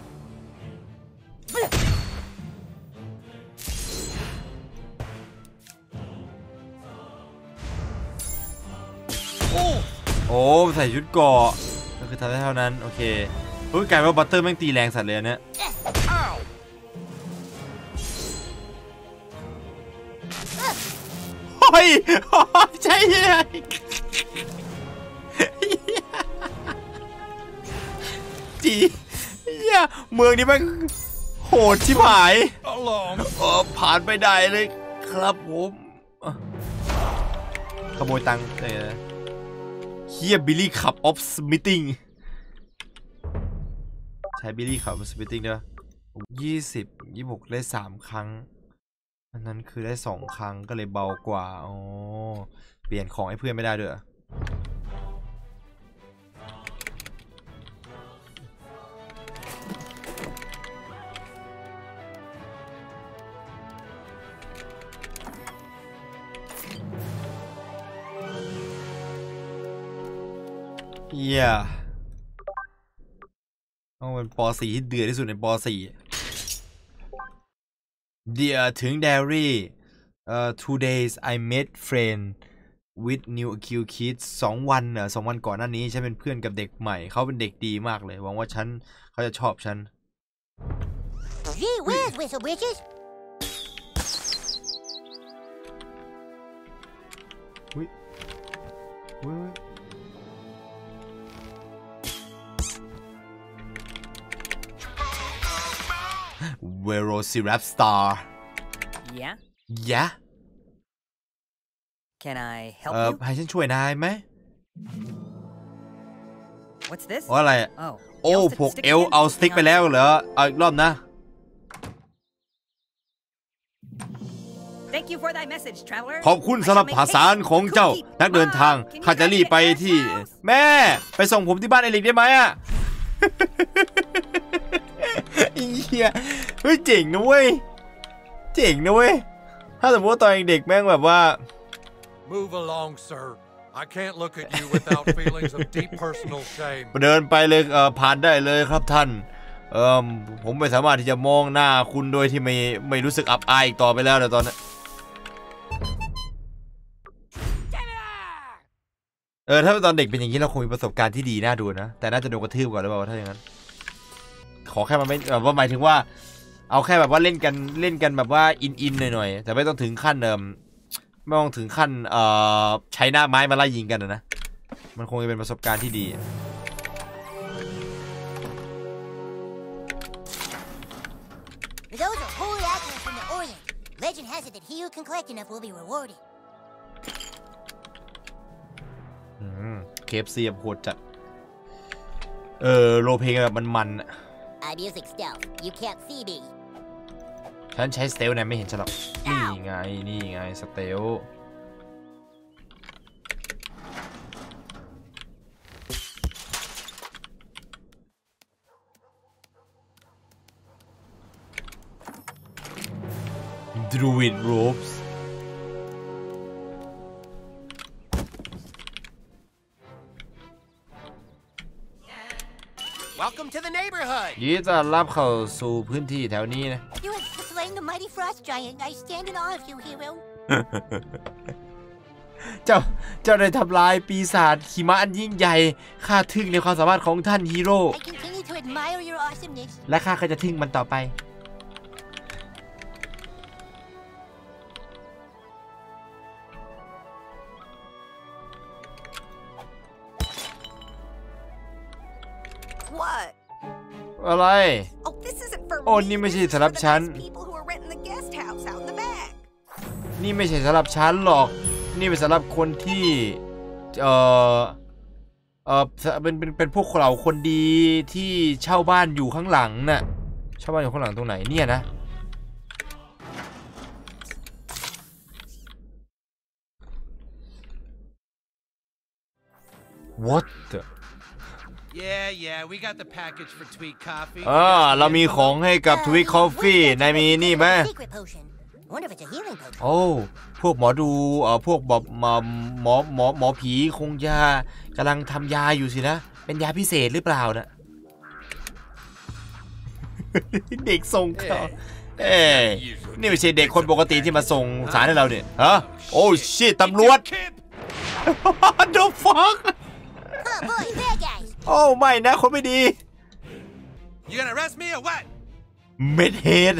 โอ้ใส่ชุดเกราะก็คือทำได้เท่านั้นโอเคเฮ้ยกลายเป็นว่าบัตเตอร์แม่งตีแรงสัตว์เลยเนี่ยเฮ้ยใช่เลยจีเฮียเมืองนี้แม่งโหดชิบหายผ่านไปได้เลยครับผมขโมยตังค์เลยเฮียบิลลี่ขับออฟสมิทติ้งใช้บิลลี่ขับออฟสมิทติ้งด้วย26ได้3ครั้งอันนั้นคือได้2ครั้งก็เลยเบากว่าอ๋อเปลี่ยนของให้เพื่อนไม่ได้ด้วยต้องเป็นป.4 ที่เดือดที่สุดในป.4 Dear ถึง Diary 2 days I met friend with new acute kids 2 วัน2 วันก่อนหน้านี้ฉันเป็นเพื่อนกับเด็กใหม่เขาเป็นเด็กดีมากเลยหวังว่าเขาจะชอบฉัน Gee whiz whistle witches อุ้ย Velociraptor Yeah? Yeah Can I help you? ให้ฉันช่วยนายไหม What's this? อะไรโอ้พวกเอลเอาสติ๊กไปแล้วเหรอเอาอีกรอบนะ Thank you for that message, traveler. ขอบคุณสำหรับภาษาของเจ้านักเดินทางข้าจะรีบไปที่แม่ไปส่งผมที่บ้านเอลิกได้ไหมอ่ะ เฮียเฮ้ยเจ๋งนะเว้ยเจ๋งนะเว้ยถ้าสมมติว่าตอนเด็กแม่งแบบว่า Move along, sir. I can't look at you without feelings of deep personal shame. เดินไปเลยผ่านได้เลยครับท่านผมไม่สามารถที่จะมองหน้าคุณโดยที่ไม่รู้สึกอับอายอีกต่อไปแล้วแต่ตอนนี้ถ้าตอนเด็กเป็นอย่างนี้เราคงมีประสบการณ์ที่ดีน่าดูนะแต่น่าจะโดนกระทืบก่อนหรือเปล่าถ้าอย่างนั้นขอแค่มันไม่แบบว่าหมายถึงว่าเอาแค่แบบว่าเล่นกันแบบว่าอินหน่อยแต่ไม่ต้องถึงขั้นไม่ต้องถึงขั้นใช้หน้าไม้มาไล่ยิงกันนะมันคงจะเป็นประสบการณ์ที่ดี Those are holy apples from the Orient. Legend has it that he who can collect enough will be rewarded. KFC แบบโหดจัดโรลเพลงแบบมัน I'm using stealth. You can't see me. ฉันใช้สเตลนะไม่เห็นฉันหรอกนี่ไงสเตลDruid robes Welcome to the neighborhood. ยินดีต้อนรับเข้าสู่พื้นที่แถวนี้นะ You have slain the mighty frost giant. I stand in awe of you, hero. เจ้าได้ทำลายปีศาจหิมะอันยิ่งใหญ่ข้าทึ่งในความสามารถของท่านฮีโร่ I continue to admire your awesomeness. และข้าก็จะทึ่งมันต่อไป What? อะไร Oh, this isn't for โอ้ me. นี่ไม่ใช่ This is สำหรับ for the ฉัน nice people who are renting the guest house out in the back. นี่ไม่ใช่สำหรับฉันหรอกนี่เป็นสำหรับคนที่เป็นพวกเราคนดีที่เช่าบ้านอยู่ข้างหลังน่ะเช่าบ้านอยู่ข้างหลังตรงไหนเนี่ยนะ What the Yeah, we got the package for Tweak Coffee. เรามีของให้กับ Tweak Coffee นายมีนี่ไหม Wonder if it's a healing potion. โอ้พวกหมอดูพวกแบบหมอผีคงจะกำลังทำยาอยู่สินะเป็นยาพิเศษหรือเปล่านะ เด็กส่งเขานี่ไม่ใช่เด็กคนปกติที่มาส่งสารให้เราเนี่ยฮะโอ้ชิตตำรวจ The fuck Oh boy, bad guys. โอ้ไม่นะคนไม่ดี You gonna arrest me or what? เม็ดเฮด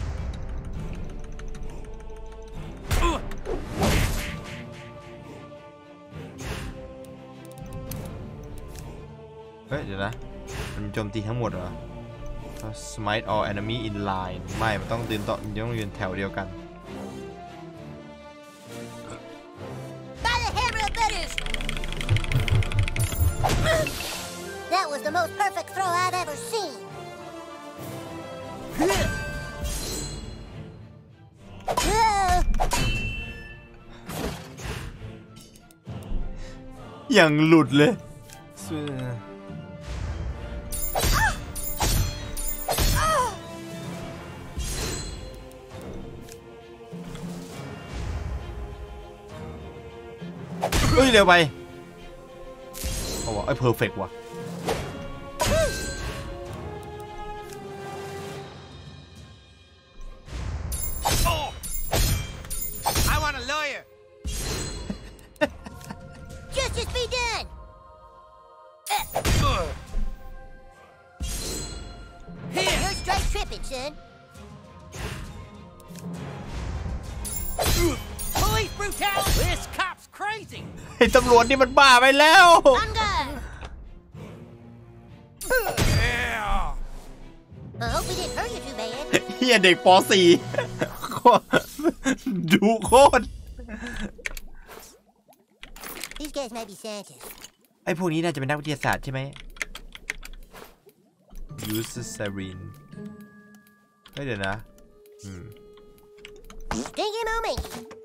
เฮ้ยเดี๋ยวนะมันโจมตีทั้งหมดเหรอ Smite all enemy in line ไม่มันต้องยืนแถวเดียวกัน By the hammer of Betters. That was the most perfect throw I've ever seen. อย่างหลุดเลยเฮ้ยเร็วไปเอาวะไอ้เพอร์เฟกต์ว่ะ I want a lawyer. Justice be done. Here. You're straight tripping, son. Police brutality. This cop's crazy. ไอ้ตำรวจนี่มันบ้าไปแล้ว I'm done. Yeah. I hope we didn't hurt you too bad. ฮียเด็กป .4 ดูโคตร These guys might be scientists. ไอ้พวกนี้น่าจะเป็นนักวิทยาศาสตร์ใช่ไหม Use sarin เฮ้ยเดี๋ยวนะ Stinky moment.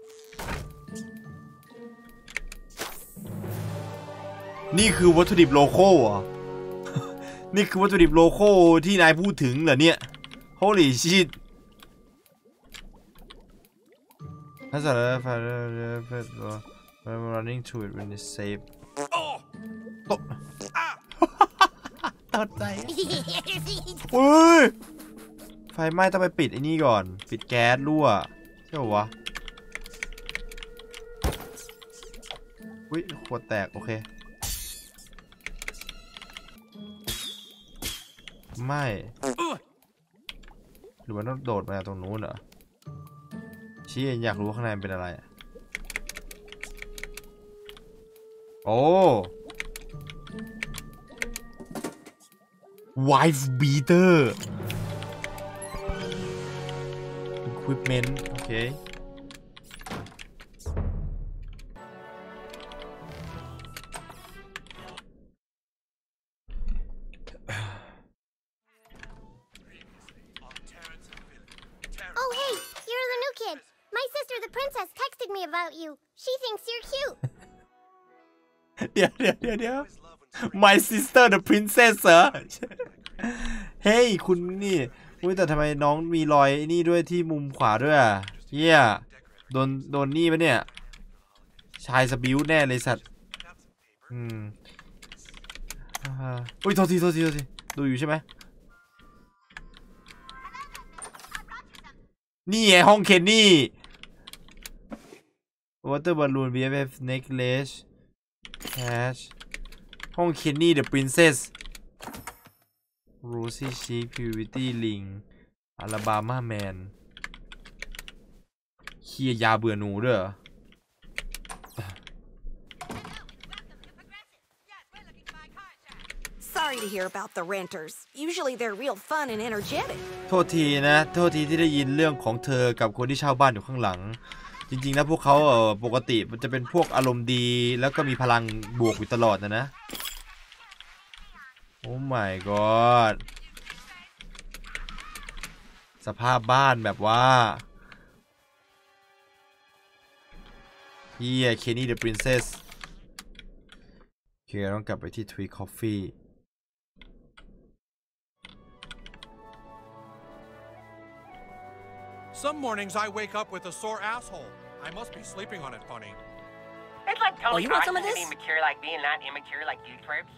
นี่คือวัตถุดิบโลโก้เหรอ นี่คือวัตถุดิบโลโก้ที่นายพูดถึงเหรอเนี่ย Holy shit ถ้าสาร running to it when it's safe ตกใจเฮ้ยไฟไหม้ต้องไปปิดไอ้นี่ก่อนปิดแก๊สรั่วใช่ป่าวะอุ้ยขวดแตกโอเคไม่หรือมันต้องโดดมาตรงนู้นเหรอชี้อยากรู้ข้างในเป็นอะไรโอ้ wife beater equipment โอเค Oh, hey, you're the new kid. My sister, the princess, texted me about you. She thinks you're cute. เดี๋ยว My sister the princess เหรอ เฮ้ยคุณนี่อุ้ยแต่ทำไมน้องมีรอยนี่ด้วยที่มุมขวาด้วยอ่ะเฮียโดนนี่ปะเนี่ยชายสบิวแน่เลยสัตว์อุ้ยโทษทีดูอยู่ใช่ไหมนี่ไงห้องเคนนี่ Water Balloon BFF Necklace Cash ห้องเคนนี่ The Princess Rosy Chic Purity Ring Alabama Man เฮียยาเบื่อหนูด้วย Sorry to hear about the renters. Usually they're real fun and energetic. โทษทีที่ได้ยินเรื่องของเธอกับคนที่เช่าบ้านอยู่ข้างหลังจริงๆแล้วพวกเขาปกติมันจะเป็นพวกอารมณ์ดีแล้วก็มีพลังบวกอยู่ตลอดนะโอ้ my god สภาพบ้านแบบว่าเฮียเคนนี่ the princess โอเคต้องกลับไปที่ Tweak Coffee Some mornings I wake up with a sore asshole. I must be sleeping on it funny. It's like totally you want some of to this? be mature like me and not immature like you twerps.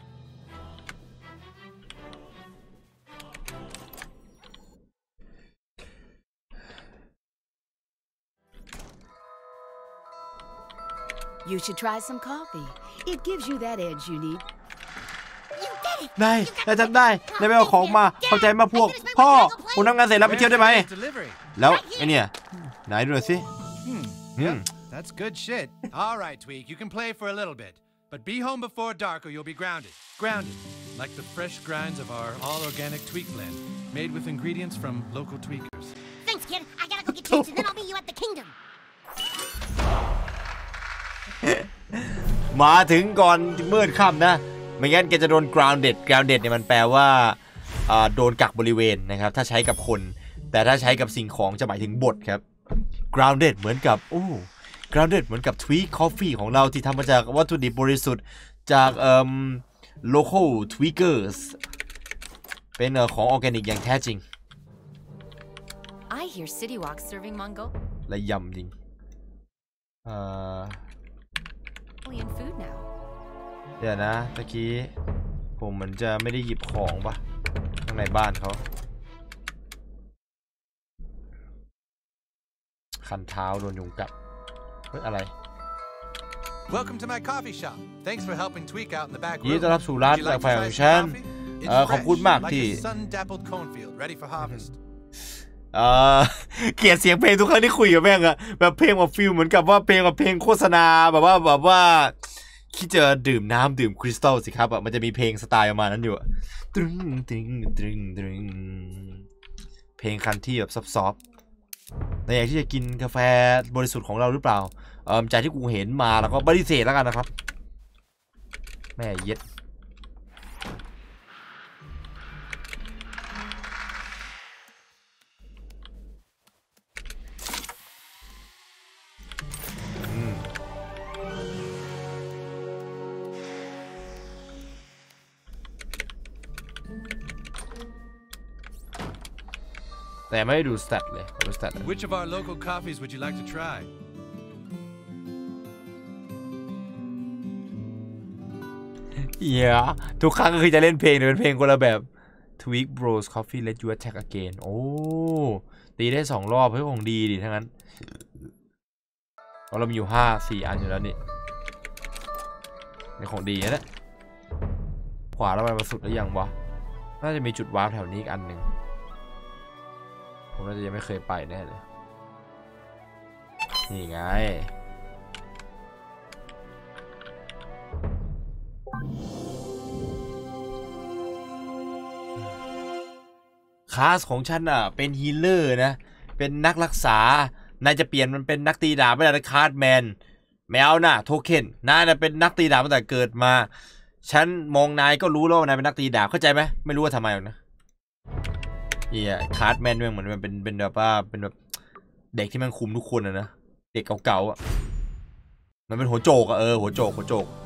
You should try some coffee. It gives you that edge you need. นายจำได้นายไปเอาของมาเข้าใจมาพวกพ่อผมทำงานเสร็จแล้วไปเที่ยวได้ไหมแล้วไอเนี่ยไหนดูหน่อยสิ That's good shit. All right, Tweak, you can play for a little bit. But be home before dark or you'll be grounded. Grounded. Like the fresh grinds of our all-organic Tweak blend, made with ingredients from local tweakers. Thanks, kid. I gotta go get changed and then I'll meet you at the kingdom. มาถึงก่อนมืดค่ำนะไม่งั้นแกจะโดน grounded เนี่ยมันแปลว่าโดนกักบริเวณนะครับถ้าใช้กับคนแต่ถ้าใช้กับสิ่งของจะหมายถึงบทครับ grounded เหมือนกับgrounded เหมือนกับ Tweak Coffee ของเราที่ทำมาจากวัตถุดิบบริสุทธิ์จากlocal tweakers เป็นของออร์แกนิกอย่างแท้จริง I hear City Walk serving Mongol และยำจริง food now เดี๋ยวนะตะกี้ผมมันจะไม่ได้หยิบของปะข้างในบ้านเขาคันเท้าโดนยุงกัดเฮ้ยอะไร Welcome to my coffee shop. Thanks for helping Tweak out in the back room. ยินดีต้อนรับสู่ร้านกาแฟของฉันขอบคุณมากที่ sun-dappled cornfield ready for harvest. เกลียดเสียงเพลงทุกครั้งที่คุยกับแม่งอะแบบเพลงแบบฟิลเหมือนกับว่าเพลงโฆษณาแบบว่าคิดจะดื่มน้ำดื่มคริสตัลสิครับมันจะมีเพลงสไตล์ประมาณนั้นอยู่ตรึงเพเพลงคันที่แบบซอฟๆแต่อยากที่จะกินกาแฟบริสุทธิ์ของเราหรือเปล่าจากที่กูเห็นมาแล้วก็ปฏิเสธแล้วกันนะครับแม่เย็ดแต่ไม่ได้ดูสแตทเลยดูสแตท Which of our local coffees would you like to try? ทุกครั้งก็คือจะเล่นเพลงแต่เป็นเพลงคนละแบบ Tweak Bros Coffee Let You Attack Again โอ้ตีได้2 รอบเฮ้ยของดีดิทั้งนั้นเรามีอยู่4 อันอยู่แล้วนี่ของดีนะขวาแล้วมันสุดหรือยังวะน่าจะมีจุดวาร์ปแถวนี้อีกอันหนึ่งผมน่าจะยังไม่เคยไปแน่เลยนี่ไงคลาสของฉันเป็นฮีลเลอร์นะเป็นนักรักษานายจะเปลี่ยนมันเป็นนักตีดาบไม่ได้คาร์ดแมนไม่เอานะโทเค็นนายเป็นนักตีดาบตั้งแต่เกิดมาฉันมองนายก็รู้แล้วว่านายเป็นนักตีดาบเข้าใจไหมไม่รู้ว่าทำไมหรอกนะคาร์ดแมนเหมือนมันเป็นแบบว่าเป็นแบบเด็กที่มันคุมทุกคนนะเด็กเก่าๆมันเป็นหัวโจกหัวโจก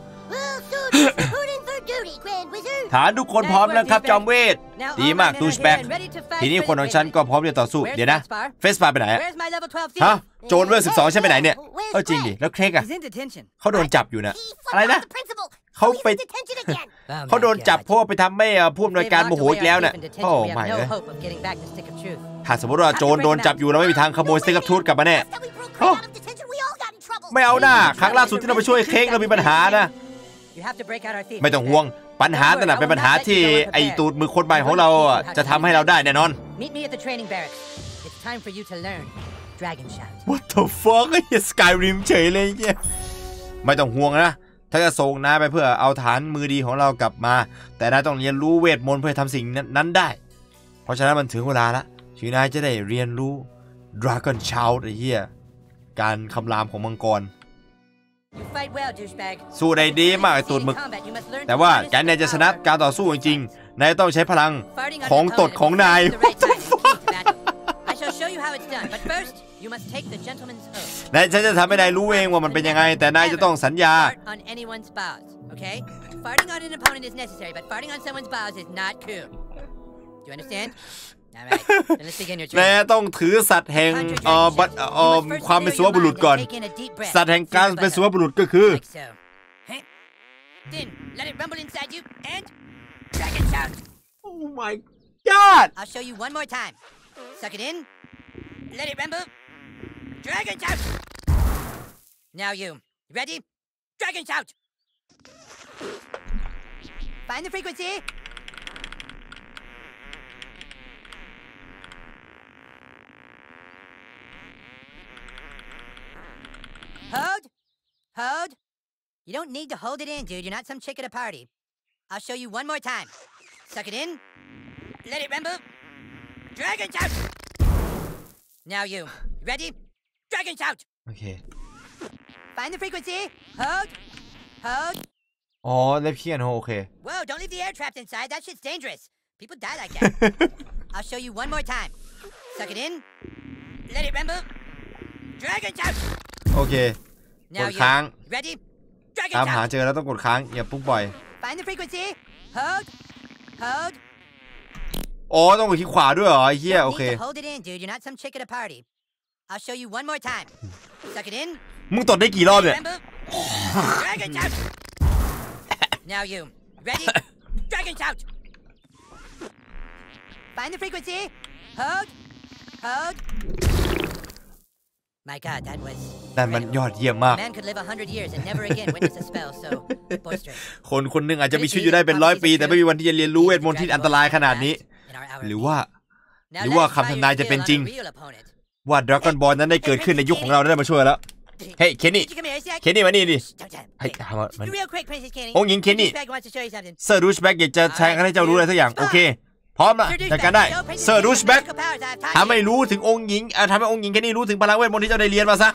ฐานทุกคนพร้อมแล้วครับจอมเวทดีมากดูชแบ็กทีนี้คนของฉันก็พร้อมจะต่อสู้เดี๋ยวนะเฟสปาไปไหนฮะโจนเวอร์12ใช่ไปไหนเนี่ยจริงดิแล้วเครกเขาโดนจับอยู่นะอะไรนะเขาโดนจับเพราะไปทำให้ผู้อำนวยการโมโหอีกแล้วเนี่ยโอ้ไม่เลยถ้าสมมติว่าโจรโดนจับอยู่เราไม่มีทางขโมยสติ๊กเกอร์ทูธกลับมาแน่ไม่เอาหน้าครั้งล่าสุดที่เราไปช่วยเค้กเรามีปัญหานะไม่ต้องห่วงปัญหาแต่ละเป็นปัญหาที่ไอตูดมือคนใหม่ของเราจะทำให้เราได้แน่นอน What the fuck ไอ้ Skyrim เฉยเลยเนี่ยไม่ต้องห่วงนะถ้าจะส่งนายไปเพื่อเอาฐานมือดีของเรากลับมาแต่นายต้องเรียนรู้เวทมนต์เพื่อทำสิ่งนั้นได้เพราะฉะนั้นมันถึงเวลาละที่นายจะได้เรียนรู้ Dragon Shout ไอ้เหี้ยการคำรามของมังกรสู้ได้ดีมากไอ้ตูดหมึกแต่ว่าการนายจะชนะการต่อสู้จริงๆนายต้องใช้พลังของตดของนายนายฉันจะทำให้นายรู้เองว่ามันเป็นยังไงแต่นายจะต้องสัญญานายต้องถือสัตว์แห่งความเป็นสุภาพบุรุษก่อนสัตว์แห่งการเป็นสุภาพบุรุษก็คือOh my God I'll show you one more time Suck it in Let it rumble Dragon shout Now you Ready Dragon shout Find the frequency Hold. You don't need to hold it in, dude. You're not some chick at a party. I'll show you one more time. Suck it in. Let it rumble. Dragon shout. Now you. Ready? Dragon shout. Okay. Find the frequency. Hold. อ๋อเล็บเขี้ยนโอเค Whoa, don't leave the air trapped inside. That shit's dangerous. People die like that. I'll show you one more time. Suck it in. Let it rumble. Dragon shout. โอเคกดค้างตามหาเจอแล้วต้องกดค้างอย่าปุ๊บปล่อย Find the frequency. Hold. อ๋อต้องกดคลิกขวาด้วยเหรอไอ้เหี้ยโอเค Hold it in, dude. You're not some chick at a party. I'll show you one more time. Suck it in. มึงตดได้กี่รอบเนี่ย Dragon shout. Now you. Ready? Dragon shout. Find the frequency. Hold. My God, that was นั่นมันยอดเยี่ยมมาก Man could live 100 years and never again witness a spell so boisterous คนหนึ่งอาจจะมีชีวิตอยู่ได้เป็น100 ปีแต่ไม่มีวันที่จะเรียนรู้เวทมนต์ที่อันตรายขนาดนี้หรือว่าคำทำนายจะเป็นจริงว่าดราก้อนบอลนั้นได้เกิดขึ้นในยุคของเราได้มาช่วยแล้วเฮ้ยเคนนี่มานี่ดิเฮ้ยองค์หญิงเคนนี่เซอร์ดูชแบ็กอยากจะแทงให้เจ้ารู้อะไรสักอย่างโอเคพร้อมละจัดการได้เซอร์ดูชแบ็กถ้าไม่รู้ถึงองค์หญิงทำให้องค์หญิงแค่นี้รู้ถึงพลังเวทมนต์ที่เจ้าได้เรียนมาซะ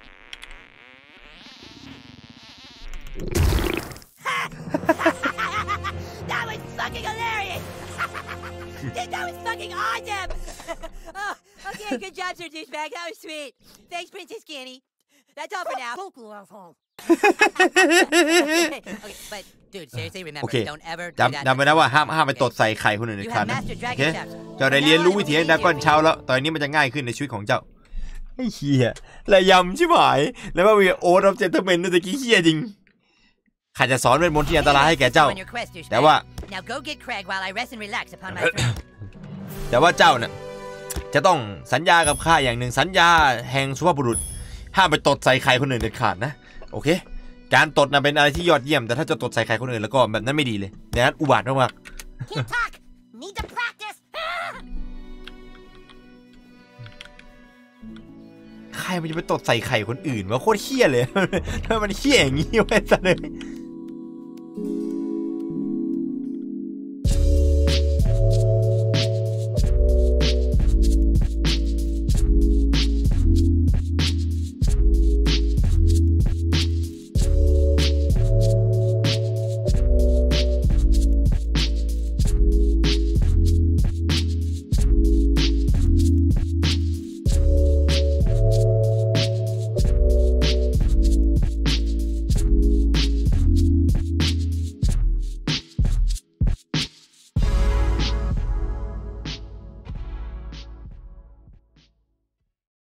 That was fucking hilarious! That was fucking awesome! Oh, okay, good job, Sir Douchebag. That was sweet. Thanks, Princess Canny. That's all for now. Okay, but dude, seriously, remember, don't ever do that. จำไว้นะว่าห้ามไปตดใส่ไข่คนอื่นในคันนะโอเคเจ้าได้เรียนรู้วิธีให้ดราก้อนเช้าแล้วตอนนี้มันจะง่ายขึ้นในชีวิตของเจ้าไอ้เหี้ยระยำชิบหายแล้วว่ามีโอ๊ตออฟเจนเทอร์เมนต์ตะกี้เหี้ยจริงข้าจะสอนเวทมนต์ที่อันตรายให้แก่เจ้าแต่ว่าเจ้าเนี่ยจะต้องสัญญากับข้าอย่างหนึ่งสัญญาแห่งสุภาพบุรุษห้ามไปตดใส่ไข่คนอื่นเด็ดขาดนะโอเคการตดน่ะเป็นอะไรที่ยอดเยี่ยมแต่ถ้าจะตดใส่ไข่คนอื่นแล้วก็แบบนั้นไม่ดีเลยดังนั้นอุบาทมากใครมันจะไปตดใส่ไข่คนอื่นวะโคตรเหี้ยเลยทำไมมันเหี้ยอย่างงี้วะสัตว์เลย